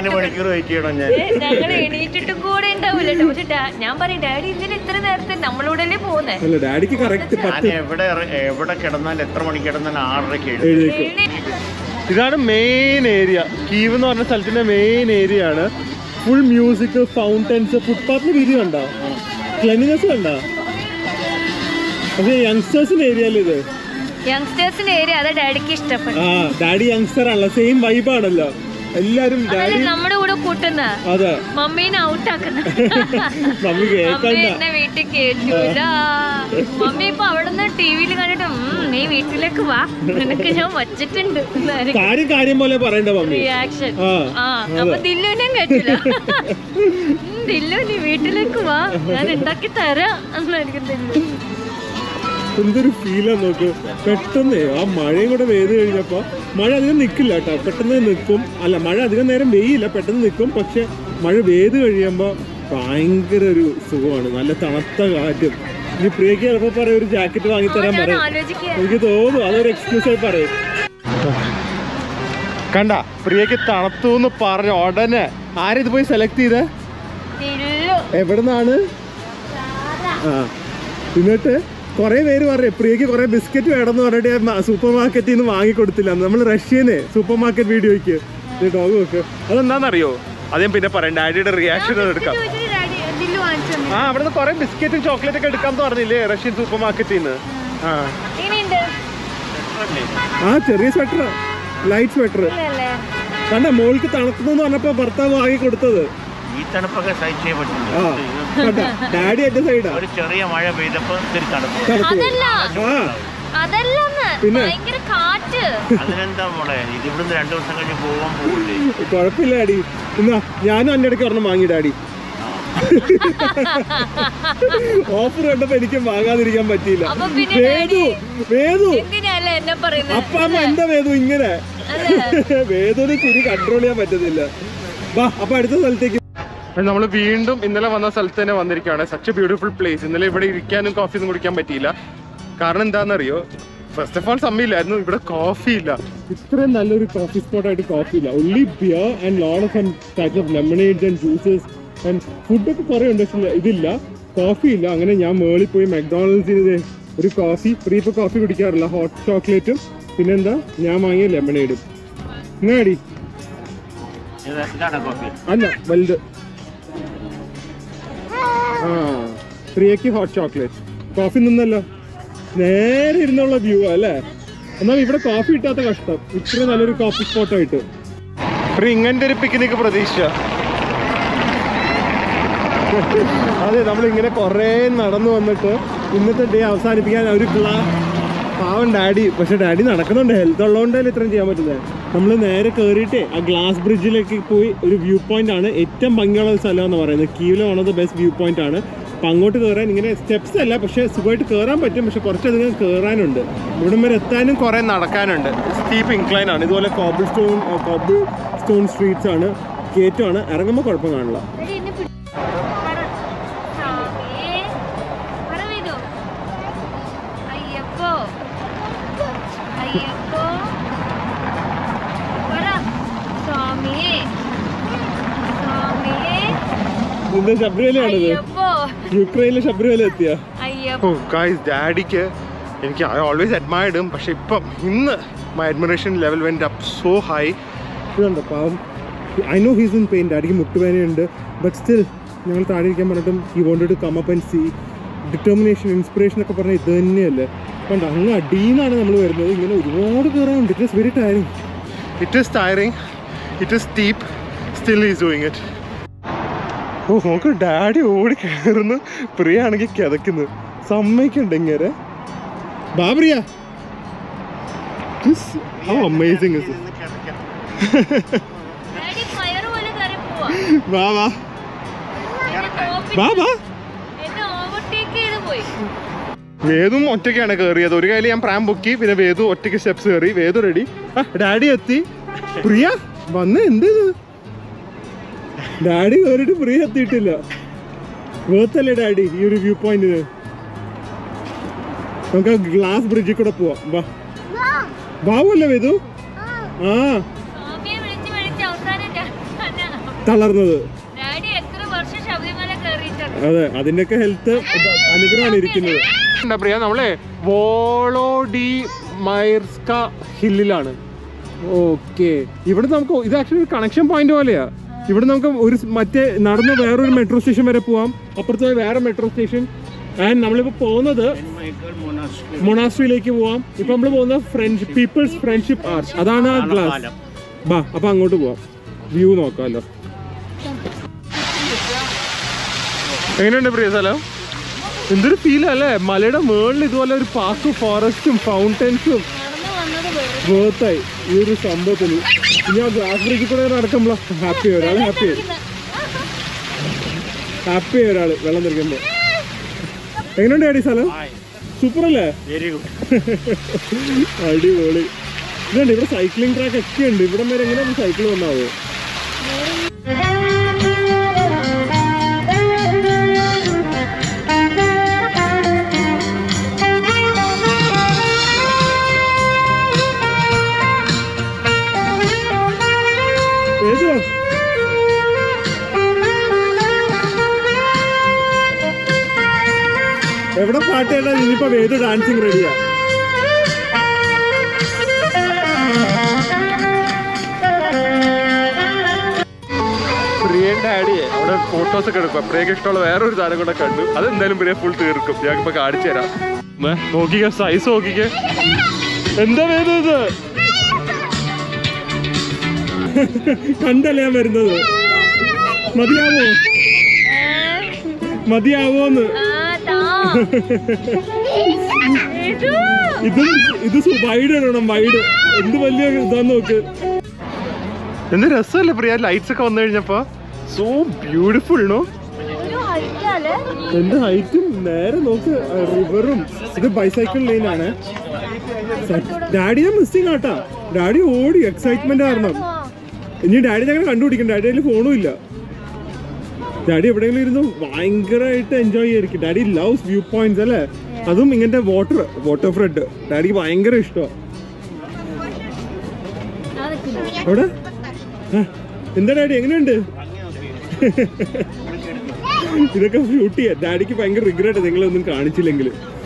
ഞങ്ങൾ എണീറ്റിട്ടും കൂടെ ഉണ്ടാവില്ല. പക്ഷെ ഞാൻ പറയും ഡാഡി ഇതിന് ഇത്ര നേരത്തെ നമ്മളോട് പോകുന്നേ. ഇതാണ് മെയിൻ ഏരിയ. കീവ് എന്ന് പറഞ്ഞ സ്ഥലത്തിന്റെ മെയിൻ ഏരിയ ആണ്. ഫുൾ മ്യൂസിക്, ഫൗണ്ടൻസ്, ഫുട്പാത്തിന് വീതി കണ്ടോ, ക്ലെൻലിനെസ് കണ്ടോ. പക്ഷേ യങ്സ്റ്റേഴ്സിന്റെ ഏരിയയിൽ ഇത് യങ്സ്റ്റേഴ്സിന്റെ ഏരിയ അതാ ഡാഡിക്ക് ഇഷ്ടപ്പെട്ടു. ആ ഡാഡി യങ്സ്റ്റർ ആണല്ലോ, സെയിം വൈബാണല്ലോ എല്ലാരും. നമ്മുടെ കൂടെ കൂട്ടുന്ന അതെ മമ്മീനെ ഔട്ടാക്കുന്ന മമ്മി എന്നെ വീട്ടിൽ കേട്ടൂല. മമ്മി ഇപ്പൊ അവിടുന്ന് ടിവിയിൽ കണ്ടിട്ട് നീ വീട്ടിലേക്ക് വാ, നിനക്ക് ഞാൻ വച്ചിട്ടുണ്ട് കാര്യം കാര്യം പോലെ പറയണ്ട മമ്മി റിയാക്ഷൻ. ആ അപ്പൊ ദില്ലുവിനെയും കേട്ടില്ല. ദില്ലു നീ വീട്ടിലേക്ക് വാ, ഞാൻ ഉണ്ടാക്കി തരാം എന്നായിരിക്കും ദില്ലു. എന്തൊരു ഫീലാ നോക്ക്. പെട്ടെന്ന് ആ മഴയും കൂടെ പെയ്ത് കഴിഞ്ഞപ്പോ മഴ അധികം നിൽക്കില്ല കേട്ടോ, പെട്ടെന്ന് നിൽക്കും. അല്ല മഴ അധികം നേരം പെയ്യില്ല, പെട്ടെന്ന് നിൽക്കും. പക്ഷെ മഴ പെയ്ത് കഴിയുമ്പോ ഭയങ്കര ഒരു സുഖമാണ്, നല്ല തണുത്ത കാറ്റും. ഇനി പ്രിയക്ക് ചിലപ്പോ പറയും ഒരു ജാക്കറ്റ് വാങ്ങിത്തരാൻ പറയും, എനിക്ക് തോന്നുന്നു അതൊരു എക്സ്ക്യൂസ് ആയി പറയും. കണ്ട പ്രിയക്ക് തണുത്തു എന്ന് പറഞ്ഞ ഉടനെ ആരിത് പോയി സെലക്ട് ചെയ്തേ, എവിടുന്നാണ്? ആ എന്നിട്ട് കുറെ പേര് പറയും പ്രിയക്ക് കുറെ ബിസ്ക്കറ്റ് വേണമെന്ന് പറഞ്ഞിട്ട് സൂപ്പർ മാർക്കറ്റിൽ നിന്ന് വാങ്ങിക്കൊടുത്തില്ല. നമ്മൾ റഷ്യന് സൂപ്പർ മാർക്കറ്റ് വീഡിയോയ്ക്ക് ഡോഗ് വെക്ക്. അതെന്താണെന്നറിയോ, അതേം പിന്നെ പറയാം, ഡാഡിയുടെ റിയാക്ഷൻ എടുക്കാം. ആ അവിടുന്ന് കുറെ ബിസ്ക്കറ്റും ചോക്ലേറ്റ് ഒക്കെ എടുക്കാമെന്ന് പറഞ്ഞില്ലേ റഷ്യൻ സൂപ്പർ മാർക്കറ്റിൽ നിന്ന്. ആ ആ ചെറിയ സ്വെറ്റർ, ലൈറ്റ് സ്വെറ്റർ കണ്ട. മോൾക്ക് തണുക്കുന്നു പറഞ്ഞപ്പോ ഭർത്താവ് വാങ്ങി കൊടുത്തത്. ഈ തണുപ്പൊക്കെ സഹിച്ചേ പറ്റില്ല. ഡാഡി എന്റെ സൈഡാ. ഒരു ചെറിയ മഴ പെയ്തപ്പോ പിന്നെ അതിനെന്താ മോളെ, ഇത് ഇവിടുന്ന് രണ്ടു ദിവസം കഴിഞ്ഞ് പോവാൻ പോകില്ലേ? കുഴപ്പമില്ല ഡാഡി, എന്നാ ഞാനും എന്റെ ഇടയ്ക്ക് ഒരെണ്ണം വാങ്ങി ഡാഡി. ഓഫർ കണ്ടപ്പോ എനിക്ക് വാങ്ങാതിരിക്കാൻ പറ്റിയില്ല. വേദു വേദു അപ്പാമ്മ എന്താ വേദു ഇങ്ങനെ, വേദുവിന് ചിരി കൺട്രോൾ ചെയ്യാൻ പറ്റുന്നില്ല. വാ അപ്പൊ അടുത്ത സ്ഥലത്തേക്ക് നമ്മൾ വീണ്ടും ഇന്നലെ വന്ന സ്ഥലത്ത് തന്നെ വന്നിരിക്കുകയാണ്. Such a beautiful place. ഇന്നലെ ഇവിടെ ഇരിക്കാനും കോഫി ഒന്നും കുടിക്കാൻ പറ്റിയില്ല. കാരണം എന്താണെന്നറിയോ, ഫസ്റ്റ് ഓഫ് ഓൾ സമയമില്ലായിരുന്നു, ഇവിടെ കോഫി ഇല്ല. ഇത്രയും നല്ലൊരു കോഫി സ്പോട്ടായിട്ട് കോഫി ഇല്ല. Only beer and lot of types of lemonades and juices and ഫുഡൊക്കെ കുറേ ഉണ്ട്, പക്ഷേ ഇതില്ല, കോഫി ഇല്ല. അങ്ങനെ ഞാൻ മേളിൽ പോയി മെക്ഡോണൽഡ്സിന് ഒരു കോഫി, ഫ്രീ ഇപ്പോൾ കോഫി കുടിക്കാറില്ല, ഹോട്ട് ചോക്ലേറ്റും പിന്നെന്താ ഞാൻ വാങ്ങിയ ലെമണേഡും. ഇങ്ങാടി അല്ല വലുത്. ആ പ്രിയക്ക് ഹോട്ട് ചോക്ലേറ്റ്. കോഫി നിന്നല്ലോ, നേരെ ഇരുന്നുള്ള വ്യൂ അല്ലേ. എന്നാൽ ഇവിടെ കോഫി കിട്ടാത്ത കഷ്ടം, ഇത്ര നല്ലൊരു കോഫി സ്പോട്ടായിട്ട്. പ്രിയ ഇങ്ങനത്തെ ഒരു പിക്നിക് പ്രതീക്ഷിച്ച. അതെ നമ്മളിങ്ങനെ കുറേ നടന്നു വന്നിട്ട് ഇന്നത്തെ ഡേ അവസാനിപ്പിക്കാൻ ഒരു ഗ്ലാസ് പാവം ഡാഡി. പക്ഷെ ഡാഡി നടക്കുന്നുണ്ട്, ഹെൽത്ത് ഉള്ളതുകൊണ്ടല്ലേ ഇത്രയും ചെയ്യാൻ പറ്റുന്നത്. നമ്മൾ നേരെ കയറിയിട്ട് ആ ഗ്ലാസ് ബ്രിഡ്ജിലേക്ക് പോയി ഒരു വ്യൂ പോയിന്റ് ആണ്, ഏറ്റവും ഭംഗിയുള്ള ഒരു സ്ഥലം എന്ന് പറയുന്നത്. കീവിലെ one of the best view point ആണ്. അപ്പം അങ്ങോട്ട് കയറാൻ ഇങ്ങനെ സ്റ്റെപ്സ് അല്ല, പക്ഷേ സുഖമായിട്ട് കയറാൻ പറ്റും. പക്ഷെ കുറച്ചധികം കയറാനുണ്ട്, ഇവിടം വരെ എത്താനും കുറേ നടക്കാനുണ്ട്. സ്റ്റീപ്പ് ഇൻക്ലൈൻ ആണ്, ഇതുപോലെ cobble stone cobble stone streets ആണ്. കയറ്റമാണ്, ഇറങ്ങുമ്പോൾ കുഴപ്പം കാണില്ല. ഇതിന്റെ ശബരിമലയാണിത്, യുക്രൈനിലെ ശബരിമല എത്തിയ. ഡാഡിക്ക് എനിക്ക് ഐ ഓൾവേസ് അഡ്മയർഡ് ഹിം, പക്ഷെ ഇപ്പം ഇന്ന് my admiration level went up so high. ഇതുണ്ട് പാവം, I know he's in pain, ഡാഡിക്ക് മുട്ടുവേദനയുണ്ട്. ബട്ട് സ്റ്റിൽ ഞങ്ങൾ താഴെ ഇരിക്കാൻ പറഞ്ഞിട്ടും he wanted to come up and see. Determination, inspiration ഒക്കെ പറഞ്ഞാൽ ഇത് തന്നെയല്ലേ. കണ്ട അങ്ങ് അടിയിന്നാണ് നമ്മൾ വരുന്നത്, ഇങ്ങനെ ഒരുപാട് കയറാനുണ്ട്. It is very tiring, it is tiring, it is steep, still is doing it. ഓ നോക്ക് ഡാഡി ഓടി കയറുന്നു, പ്രിയ ആണെങ്കിൽ കിതക്കുന്നു. സമ്മതിക്കുന്നുണ്ട് ഇങ്ങനെ. ബാ Priya, how amazing is this. വാ വാ വാ വാ. വേദും ഒറ്റയ്ക്കാണ് കയറിയത്. ഒരു കയ്യിൽ ഞാൻ പ്രാം പൊക്കി, പിന്നെ വേദു ഒറ്റയ്ക്ക് സ്റ്റെപ്സ് കയറി. വേദു റെഡി, ഡാഡി എത്തി. പ്രിയ വന്ന് എന്ത് ഇത്, ഡാഡി കയറിയിട്ട് പ്രിയ എത്തിയിട്ടില്ല. വേർത്തല്ലേ ഡാഡി ഈ ഒരു വ്യൂ പോയിന്റിന്? നമുക്ക് ആ ഗ്ലാസ് ബ്രിഡ്ജിൽ കൂടെ പോവാം. വാ ബാവല്ലേ വേദു? ആ തളർന്നത്. അതെ, അതിന്റെയൊക്കെ ഹെൽത്ത് അനുഗ്രഹമാണ് ഇരിക്കുന്നത്. എന്താ പ്രിയ, നമ്മളെ വോളോഡി മൈർസ്ക ഹില്ലിലാണ്. ഓക്കെ, ഇവിടെ നമുക്ക് ഇത് ആക്ച്വലി ഒരു കണക്ഷൻ പോയിന്റ് പോലെയാ. ഇവിടെ നമുക്ക് ഒരു മറ്റേ നടന്ന് വേറൊരു മെട്രോ സ്റ്റേഷൻ വരെ പോവാം, അപ്പുറത്ത് വേറെ മെട്രോ സ്റ്റേഷൻ. ആൻഡ് നമ്മളിപ്പോ പോകുന്നത് മൊണാസ്ട്രിയിലേക്ക് പോവാം. ഇപ്പൊ നമ്മള് പോകുന്നത് ഫ്രഞ്ച് പീപ്പിൾസ് ഫ്രണ്ട്ഷിപ്പ് ആർച്ച്, അതാണ് ആ ഗ്ലാസ്. ബാ അപ്പൊ അങ്ങോട്ട് പോവാം, വ്യൂ നോക്കാമല്ലോ. എങ്ങനെയുണ്ട് പ്രിയ സ്ഥലം? എന്തൊരു ഫീൽ അല്ലേ, മലയുടെ മുകളിൽ ഇതുപോലെ ഒരു പാർക്കും ഫോറസ്റ്റും ഫൗണ്ടൻസും. വേർത്തായി ഈ ഒരു സംഭവത്തിന്. ഇനി ആ ഗ്ലാസ് ബ്രിഡ്ജിൽ കൂടെ നടക്കുമ്പോ ഹാപ്പി ആയി ഒരാൾ, ഹാപ്പി ആയി ഹാപ്പി ആയി ഒരാള് വെള്ളം നിൽക്കുമ്പോ. എങ്ങനെയുണ്ട് ഡാഡി സ്ഥലം? സൂപ്പർ അല്ലേ? അടിപൊളി. ഇതുണ്ട് ഇവിടെ സൈക്ലിംഗ് ട്രാക്ക് ഒക്കെ ഉണ്ട്. ഇവിടെ വരെ എങ്ങനെയാണ് സൈക്കിൾ വന്നാവോ? എവിടെ പാട്ട് കേട്ടാ ഇനിയിപ്പോ വേദ ഡാൻസിങ് റെഡിയാ. പ്രിയൻ ഡാഡിയെ അവിടെ ഫോട്ടോസ് ഒക്കെ എടുക്കും. പ്രിയക്ക് ഇഷ്ടമുള്ള വേറൊരു സാധനം കൂടെ കണ്ടു, അത് എന്തായാലും പ്രിയ ഫുൾ തീർക്കും. ഞാനിപ്പോ കാണിച്ചു തരാം. നോക്കിക്കേ, സൈസ് നോക്കിക്കേ. എന്താ വേദ ഇത്? കണ്ടല്ലേ ഞാൻ വരുന്നത്? മതിയാവോ? മതിയാവോന്ന്? ഇത് ഇത് വൈഡ് ഇടണം, വൈഡ്. എന്ത് വലിയ ഇതാന്ന് നോക്ക്. എന്ത് രസമല്ലേ പ്രിയ, ലൈറ്റ്സ് ഒക്കെ വന്നു കഴിഞ്ഞപ്പോ. So beautiful no? എന്ത് ഹൈറ്റും. നേരെ നോക്ക്, റിവറും. ഇത് ബൈസൈക്കിൾ ലൈൻ ആണ്. ഡാഡിയെ മിസ്സിങ് ആട്ടാ. ഡാഡി ഓടി എക്സൈറ്റ്മെന്റ് കാരണം. ഇനി ഡാഡി ഞങ്ങൾ കണ്ടുപിടിക്കും. ഡാഡി അതിൽ ഫോണും ഇല്ല. ഡാഡി എവിടെയെങ്കിലും ഇരുന്നു ഭയങ്കരമായിട്ട് എൻജോയ് ചെയ്യായിരിക്കും. ഡാഡി ലവ്സ് വ്യൂ പോയിന്റ്സ് അല്ലേ, അതും ഇങ്ങനത്തെ വാട്ടർ വാട്ടർ ഫ്രണ്ട് ഡാഡിക്ക് ഭയങ്കര ഇഷ്ടമാണ്. അവിടെ എന്താ ഡാഡി എങ്ങനെയുണ്ട്? ഇതൊക്കെ ഷൂട്ട് ചെയ്യാം. ഡാഡിക്ക് ഭയങ്കര റിഗ്രറ്റ് നിങ്ങളൊന്നും കാണിച്ചില്ലെങ്കിൽ.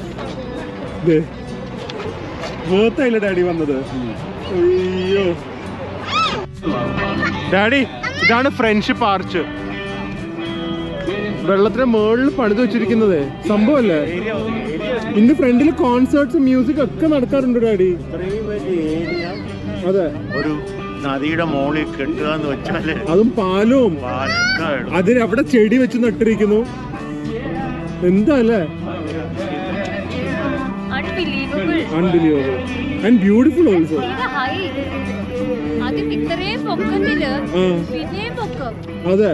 വേർത്തായില്ല ഡാഡി വന്നത്. അയ്യോ ഡാഡി, ഇതാണ് ഫ്രണ്ട്ഷിപ്പ് ആർച്ച്. വെള്ളത്തിന്റെ മുകളിൽ പണിത് വെച്ചിരിക്കുന്നത് സംഭവല്ലേ. ഇന്ന് ഫ്രണ്ടില് കോൺസേർട്സ് മ്യൂസിക് ഒക്കെ നടക്കാറുണ്ട് ഡാഡി. അതെ, ഒരു നദിയുടെ മുകളിൽ കെട്ടുക എന്ന് വെച്ചാല് അതും പാലവും. അതിന് അവിടെ ചെടി വെച്ച് നട്ടിരിക്കുന്നു. എന്താ അല്ലേ? Unbelievable and beautiful also. അതെ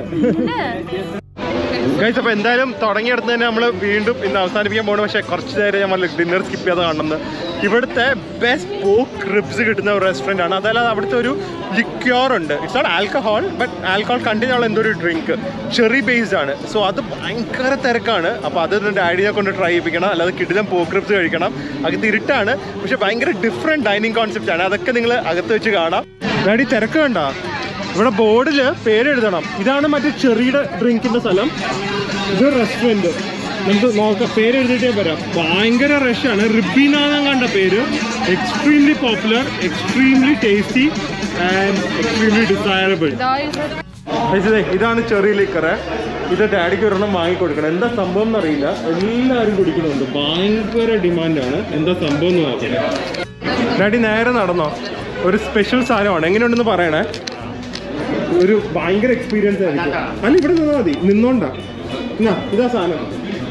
ഗൈസ്, അപ്പോൾ എന്തായാലും തുടങ്ങിയെടുത്ത് തന്നെ നമ്മൾ വീണ്ടും ഇന്ന് അവസാനിപ്പിക്കാൻ പോകണം. പക്ഷേ കുറച്ച് നേരം നമ്മൾ ഡിന്നർ സ്കിപ്പ് ചെയ്ത് കാണുന്നത് ഇവിടുത്തെ ബെസ്റ്റ് പോർക്ക് റിബ്സ് കിട്ടുന്ന ഒരു റെസ്റ്റോറൻ്റ് ആണ്. അതല്ലാതെ അവിടുത്തെ ഒരു ലിക്യോർ ഉണ്ട്. It's not alcohol, but alcohol കണ്ടിന്നുള്ള എന്തോ ഒരു ഡ്രിങ്ക്, ചെറി ബേസ്ഡ് ആണ്. സോ അത് ഭയങ്കര തിരക്കാണ്. അപ്പോൾ അത് ഡാഡിനെ കൊണ്ട് ട്രൈ ചെയ്യിപ്പിക്കണം. അല്ലാതെ കിടിലം പോക്ക് റിബ്സ് കഴിക്കണം. അകത്ത് ഇരുട്ടാണ്, പക്ഷെ ഭയങ്കര ഡിഫറെൻറ്റ് ഡൈനിങ് കോൺസെപ്റ്റ് ആണ്. അതൊക്കെ നിങ്ങൾ അകത്ത് വെച്ച് കാണാം. ഡാഡി തിരക്ക് കണ്ട? ഇവിടെ ബോർഡിൽ പേരെഴുതണം. ഇതാണ് മറ്റേ ചെറിയുടെ ഡ്രിങ്കിൻ്റെ സ്ഥലം. ഇത് റെസ്റ്റോറൻറ്റ്. നമുക്ക് നോക്കാം, പേരെഴുതിയിട്ടേ വരാം. ഭയങ്കര റഷാണ്. റിബീന എന്നാണ് കണ്ട പേര്. Extremely popular, extremely tasty and extremely desirable. ഇതാണ് ചെറി ലിക്കറ്. ഇത് ഡാഡിക്ക് ഒരെണ്ണം വാങ്ങിക്കൊടുക്കണം. എന്താ സംഭവം എന്നറിയില്ല, എല്ലാവരും കുടിക്കണമുണ്ട്. ഭയങ്കര ഡിമാൻഡാണ്. എന്താ സംഭവം എന്ന് നോക്കാം. ഡാഡി നേരെ നടന്നോ. ഒരു സ്പെഷ്യൽ സാധനമാണ്. എങ്ങനെയുണ്ടെന്ന് പറയണേ. ഒരു ഭയങ്കര എക്സ്പീരിയൻസ് ആയിരിക്കും. അല്ല ഇവിടെ നിന്നാൽ മതി, നിന്നോണ്ടാ. എന്നാ ഇതാ സാധനം.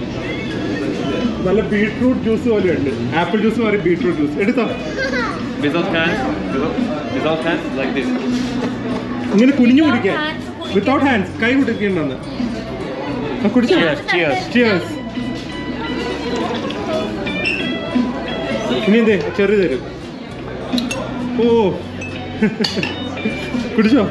നല്ല ബീട്രൂട്ട് ജ്യൂസ് പോലെ ഉണ്ട്. ആപ്പിൾ ജ്യൂസ് മാറി ബീട്രൂട്ട് ജ്യൂസ് എടുത്തോ. ഇങ്ങനെ കുനിഞ്ഞു കുടിക്കാൻ, വിത്തൗട്ട് ഹാൻഡ്സ്, കൈ കുടിക്കേണ്ടെന്ന്. കുടിച്ചോ. ഇനി എന്തേ ചെറിയ തരും. ഓ കുടിച്ചോ.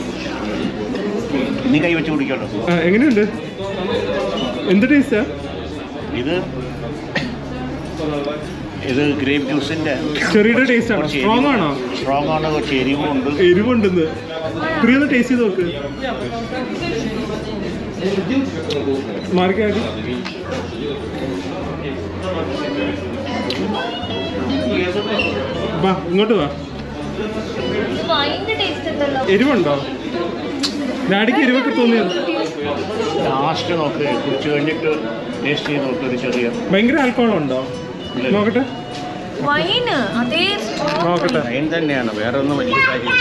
നീ കൈ വെച്ച് കുടിക്കല്ലോ. എങ്ങനെയുണ്ട്? എന്ത് ടേസ്റ്റാ? ഇത് ഇത് ഗ്രേപ്പ് ജ്യൂസിന്റെ ചെറിയുടെ ടേസ്റ്റ് ആണ്. സ്ട്രോങ് ആണോ? സ്ട്രോങ് ആണ്, കുറച്ച് എരിവുണ്ട്. എരിവുണ്ടെന്ന് പ്രിയ ഒന്ന് ടേസ്റ്റ് ചെയ്ത് നോക്ക്. മാർക്കായിട്ട് വാ, ഇങ്ങോട്ട് വാ. എരിവുണ്ടോ? ഡാഡിക്ക് എരിവൊക്കെ തോന്നിയത്? ലാസ്റ്റ് നോക്ക്, കുടിച്ചു കഴിഞ്ഞിട്ട് ടേസ്റ്റ് ചെയ്ത് നോക്ക്. ഒരു ചെറിയ ഭയങ്കര ആൽക്കഹോൾ ഉണ്ടോ? നോക്കട്ടെ നോക്കട്ടെ. വൈൻ തന്നെയാണ്, വേറെ ഒന്നും വലിയ കാര്യം.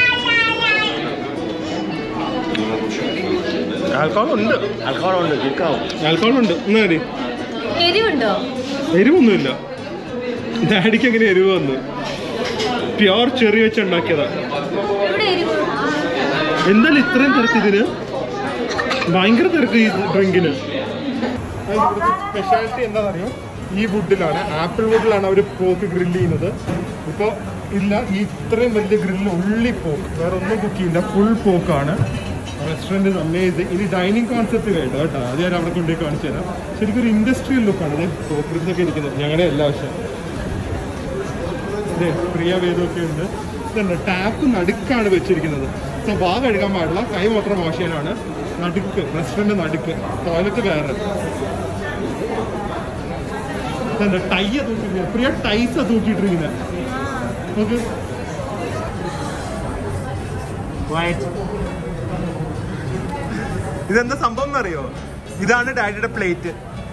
ആൽക്കഹോൾ ഉണ്ട്. ആൽക്കഹോൾ ഉണ്ട്, ചിക്കാവും. ആൽക്കഹോൾ ഉണ്ട്. എന്നാടി എരിവുണ്ടോ? എരിവൊന്നുമില്ല. ഡാഡിക്ക് എങ്ങനെ എരിവ് വന്നു? പ്യോർ ചെറി വെച്ച് ഉണ്ടാക്കിയതാ. എന്തായാലും ഇത്രയും തിരക്ക് ഇതിന്? ഭയങ്കര തിരക്ക് ഈ ഡ്രിങ്കിന്. സ്പെഷ്യാലിറ്റി എന്താണെന്നറിയോ? ഈ വുഡിലാണ്, ആപ്പിൾ വുഡിലാണ് അവർ പോക്ക് ഗ്രില്ല് ചെയ്യുന്നത്. ഇപ്പോൾ ഇല്ല, ഈ ഇത്രയും വലിയ ഗ്രില്ലിൽ ഉള്ളി പോക്ക്, വേറെ ഒന്നും കുക്ക് ചെയ്യില്ല, ഫുൾ പോക്കാണ്. Restaurant amazing. ഇനി ഡൈനിങ് കോൺസെപ്റ്റ് വേണ്ട കേട്ടോ, അത് ഞാൻ അവിടെ കൊണ്ടുപോയി കാണിച്ചു തരാം. ശരിക്കും ഒരു ഇൻഡസ്ട്രിയൽ ലുക്കാണ് അത് പോക്കറിസൊക്കെ ഇരിക്കുന്നത്. ഞങ്ങളുടെ എല്ലാ വശം അതെ പ്രിയ വേദമൊക്കെ ഉണ്ട്. ഇതുണ്ട്, ടാപ്പ് നടുക്കാണ് വെച്ചിരിക്കുന്നത്. സോ വാ കഴുകാൻ പാടില്ല, കൈ മാത്രം വാഷ് ചെയ്യാനാണ്. നടുക്ക്, റെസ്റ്റോറൻറ്റ് നടുക്ക്, ടോയ്ലറ്റ് വേറെ. ഇതുണ്ട്, ടൈയ തൂക്കിട്ടിരിക്കുന്നത്. പ്രിയ ടൈസാ തൂക്കിയിട്ടിരിക്കുന്നത്. ഓക്കെ, ഇതെന്താ സംഭവം എന്നറിയോ? ഇതാണ് ഡാഡിയുടെ പ്ലേറ്റ്.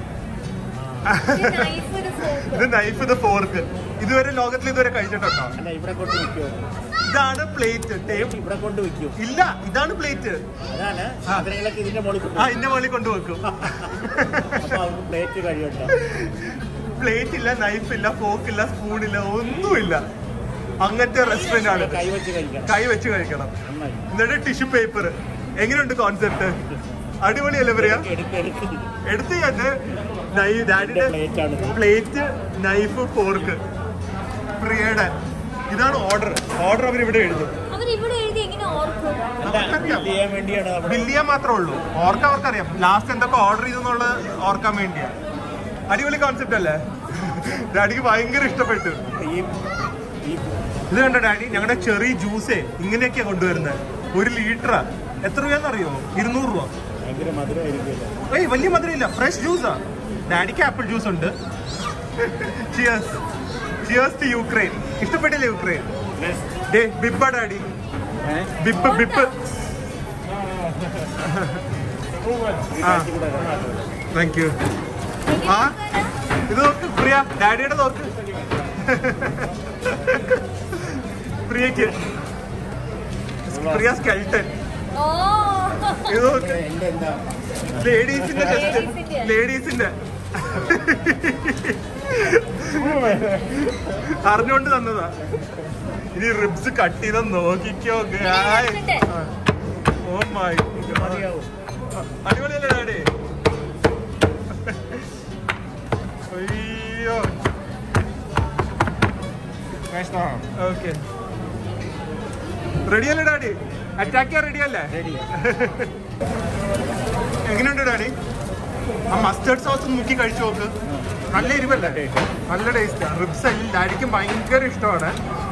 ഇത് നൈഫ്, ഇത് ഫോർക്ക്. ഇതുവരെ ലോകത്തിൽ ഇതുവരെ കഴിച്ചിട്ടുണ്ടോ? ഇതാണ് പ്ലേറ്റ്. ടേബിൾ ഇവിടെ കൊണ്ട് വെക്കും. ഇല്ല, ഇതാണ് പ്ലേറ്റ്. ആ, ഇന്ന മോളിൽ കൊണ്ടുവെക്കും. പ്ലേറ്റ് ഇല്ല, നൈഫ് ഇല്ല, ഫോർക്ക് ഇല്ല, സ്പൂൺ ഇല്ല, ഒന്നുമില്ല. അങ്ങനത്തെ റെസ്റ്റോറന്റ് ആണ്. കൈ വെച്ച് കഴിക്കണം. എന്നിട്ട് ടിഷ്യൂ പേപ്പർ. എങ്ങനെയുണ്ട് കോൺസെപ്റ്റ്? അടിപൊളിയല്ലേ പറയാ? എടുത്ത് ഡാഡിയുടെ പ്ലേറ്റ്, നൈഫ്, ഫോർക്ക്. പ്രിയയുടെ ഇതാണ് ഓർഡർ. ഓർഡർ അവർ ഇവിടെ എഴുതും. ബില്ല് ചെയ്യാൻ മാത്രമേ ഉള്ളൂ. ഓർക്കാൻ അവർക്കറിയാം ലാസ്റ്റ് എന്തൊക്കെ ഓർഡർ ചെയ്തെന്നുള്ളത് ഓർക്കാൻ വേണ്ടിയാ. അടിപൊളി കോൺസെപ്റ്റ് അല്ലേ? ഡാഡിക്ക് ഭയങ്കര ഇഷ്ടപ്പെട്ടു. ഇത് കണ്ടോ ഡാഡി, ഞങ്ങളുടെ ചെറിയ ജ്യൂസേ ഇങ്ങനെയൊക്കെയാ കൊണ്ടുവരുന്നത്. ഒരു ലിറ്ററാ. എത്ര രൂപയെന്നറിയോ? ഇരുന്നൂറ് രൂപ. ഏയ് വലിയ മധുരമില്ല, ഫ്രഷ് ജ്യൂസാ. ഡാഡിക്ക് ആപ്പിൾ ജ്യൂസ് ഉണ്ട്. Cheers, cheers to Ukraine. ഇഷ്ടപ്പെട്ടില്ലേ യുക്രൈൻ? ഡേ ബിബ്ബ daddy, bib bib. Thank you. ആ ഇത് നോക്ക് പ്രിയ, ഡാഡിയുടെ നോക്ക്. പ്രിയക്ക് പ്രിയ സ്കെൽട്ടൻ. ഇത് നോക്ക്, ലേഡീസിന്റെ ജസ്റ്റ് ലേഡീസിന്റെ അറിഞ്ഞോണ്ട് തന്നതാ. ഇനി റിബ്സ് കട്ട് ചെയ്ത നോക്കിക്കോ. ഓ മൈ ഗോഡ്, അടിപൊളിയല്ലേ ഡാഡി? അയ്യോ, ഓക്കെ. റെഡിയല്ലേ ഡാഡി? അറ്റാക്ക് ചെയ്യാൻ റെഡിയല്ലേ? എങ്ങനെയുണ്ട് ഡാഡി? ആ മസ്റ്റേർഡ് സോസ് മുക്കി കഴിച്ചു നോക്ക്. നല്ല എരിവല്ലേ? നല്ല ടേസ്റ്റ്. റിബ്സ് എല്ലാം ഡാഡിക്കും ഭയങ്കര ഇഷ്ടമാണ്.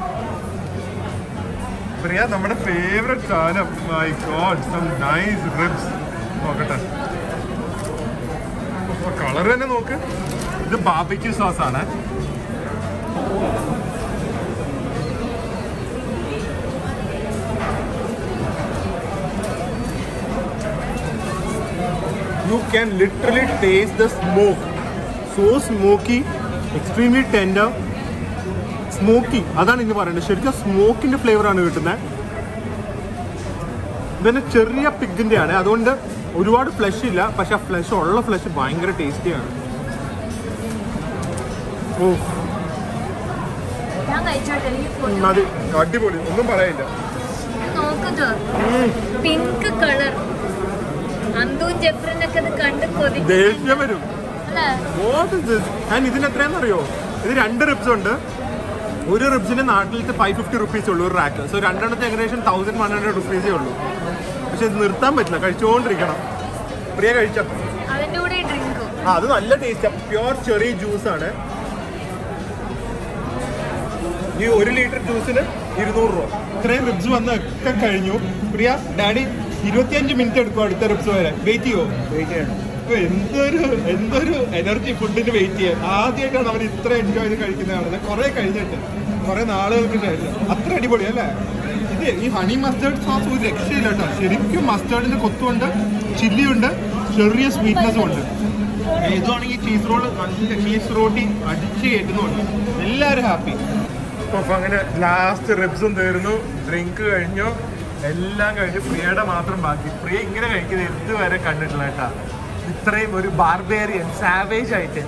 പ്രിയ നമ്മുടെ ഫേവറേറ്റ് സാധനം. My god, some nice ribs. നോക്കട്ടെ, കളർ തന്നെ നോക്ക്. ഇത് ബാർബിക്യൂ സോസ് ആണ്. You can literally taste the smoke. So smoky, extremely tender, smoky. അതാണ് ഇനി പറയുന്നത്. ശരിക്കും സ്മോക്കിന്റെ ഫ്ലേവർ ആണ് കിട്ടുന്നത്. ഇതന്നെ ചെറിയ പിഗിന്റെ ആണ്, അതുകൊണ്ട് ഒരുപാട് ഫ്ലഷ് ഇല്ല. പക്ഷെ ആ ഫ്ലഷ് ഉള്ള ഫ്ലഷ് ഭയങ്കര ടേസ്റ്റിയാണ്. ഓ മതി, അടിപൊളി, ഒന്നും പറയില്ല. Pink colour. ദേഷ്യം വരും. ഇതിന് എത്രയാണെന്നറിയോ? ഇത് രണ്ട് റിബ്സ് ഉണ്ട്. ഒരു റിബ്സിന് നാട്ടിലത്തെ ഫൈവ് ഫിഫ്റ്റി റുപ്പീസ് ഉള്ളൂ ഒരു റാക്ക്. സോ രണ്ടെണ്ണത്തെ ഏകദേശം തൗസൻഡ് വൺ ഹൺഡ്രഡ് റുപ്പീസേ ഉള്ളൂ. പക്ഷെ ഇത് നിർത്താൻ പറ്റില്ല, കഴിച്ചുകൊണ്ടിരിക്കണം. പ്രിയ കഴിച്ചോ? ആ അത് നല്ല ടേസ്റ്റ്, പ്യുവർ ചെറി ജ്യൂസ് ആണ്. ഈ ഒരു ലിറ്റർ ജ്യൂസിന് ഇരുന്നൂറ് രൂപ. ഇത്രയും റിബ്സ് വന്ന് ഒക്കെ കഴിഞ്ഞു. പ്രിയ ഡാഡി ഇരുപത്തിയഞ്ച് മിനിറ്റ് എടുക്കും അടുത്ത റിബ്സ് വരെ. വെയിറ്റ് ചെയ്യുമോ? വെയിറ്റ് ചെയ്യണം. എന്തൊരു എന്തൊരു എനർജി ഫുഡിന് വെയിറ്റ് ചെയ്യാൻ. ആദ്യമായിട്ടാണ് അവർ ഇത്ര എൻജോയ് ചെയ്ത് കഴിക്കുന്നതാണ്. കുറെ കഴിഞ്ഞിട്ട്, കുറെ നാളുകൾക്ക് ശേഷം. അത്ര അടിപൊളി അല്ലേ ഇത്. ഈ ഹണി മസ്റ്റേർഡ് സോസ് ഒരു രക്ഷയില്ല കേട്ടോ. ശരിക്കും മസ്റ്റേർഡിന്റെ കൊത്തുണ്ട്, ചില്ലിയുണ്ട്, ചെറിയ സ്വീറ്റ്നെസ്സും ഉണ്ട്. ഇതുവാണെങ്കിൽ ചീസ് റോള്, നല്ല ചീസ് റോട്ടി അടിച്ച് കയറ്റുന്നുണ്ട്. എല്ലാവരും ഹാപ്പി. അപ്പോൾ അങ്ങനെ ലാസ്റ്റ് റിബ്സും തീർന്നു, ഡ്രിങ്ക് കഴിഞ്ഞു, എല്ലാം കഴിഞ്ഞു. പ്രിയയുടെ മാത്രം ബാക്കി. പ്രിയ ഇങ്ങനെ കഴിക്കുന്നത് ഇതുവരെ കണ്ടിട്ടില്ല കേട്ടോ. ഇത്രയും ഒരു ബാർബേറിയൻ സാവേജ് ആയിട്ട്.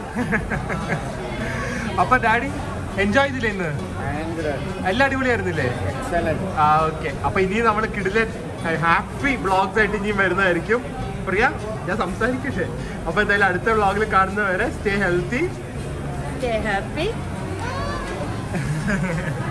അപ്പൊ ഡാഡി എൻജോയ് ചെയ്തില്ലേ ഇന്ന്? എല്ലാം അടിപൊളിയായിരുന്നില്ലേ? ആ ഓക്കെ. അപ്പൊ ഇനി നമ്മൾ കിടിലൻ ഹാപ്പി വ്ളോഗ്സ് ആയിട്ട് ഇനിയും വരുന്നതായിരിക്കും. പ്രിയ ഞാൻ സംസാരിക്കട്ടെ. അപ്പൊ എന്തായാലും അടുത്ത വ്ളോഗിൽ കാണുന്നവരെ സ്റ്റേ ഹെൽത്തി, സ്റ്റേ ഹാപ്പി.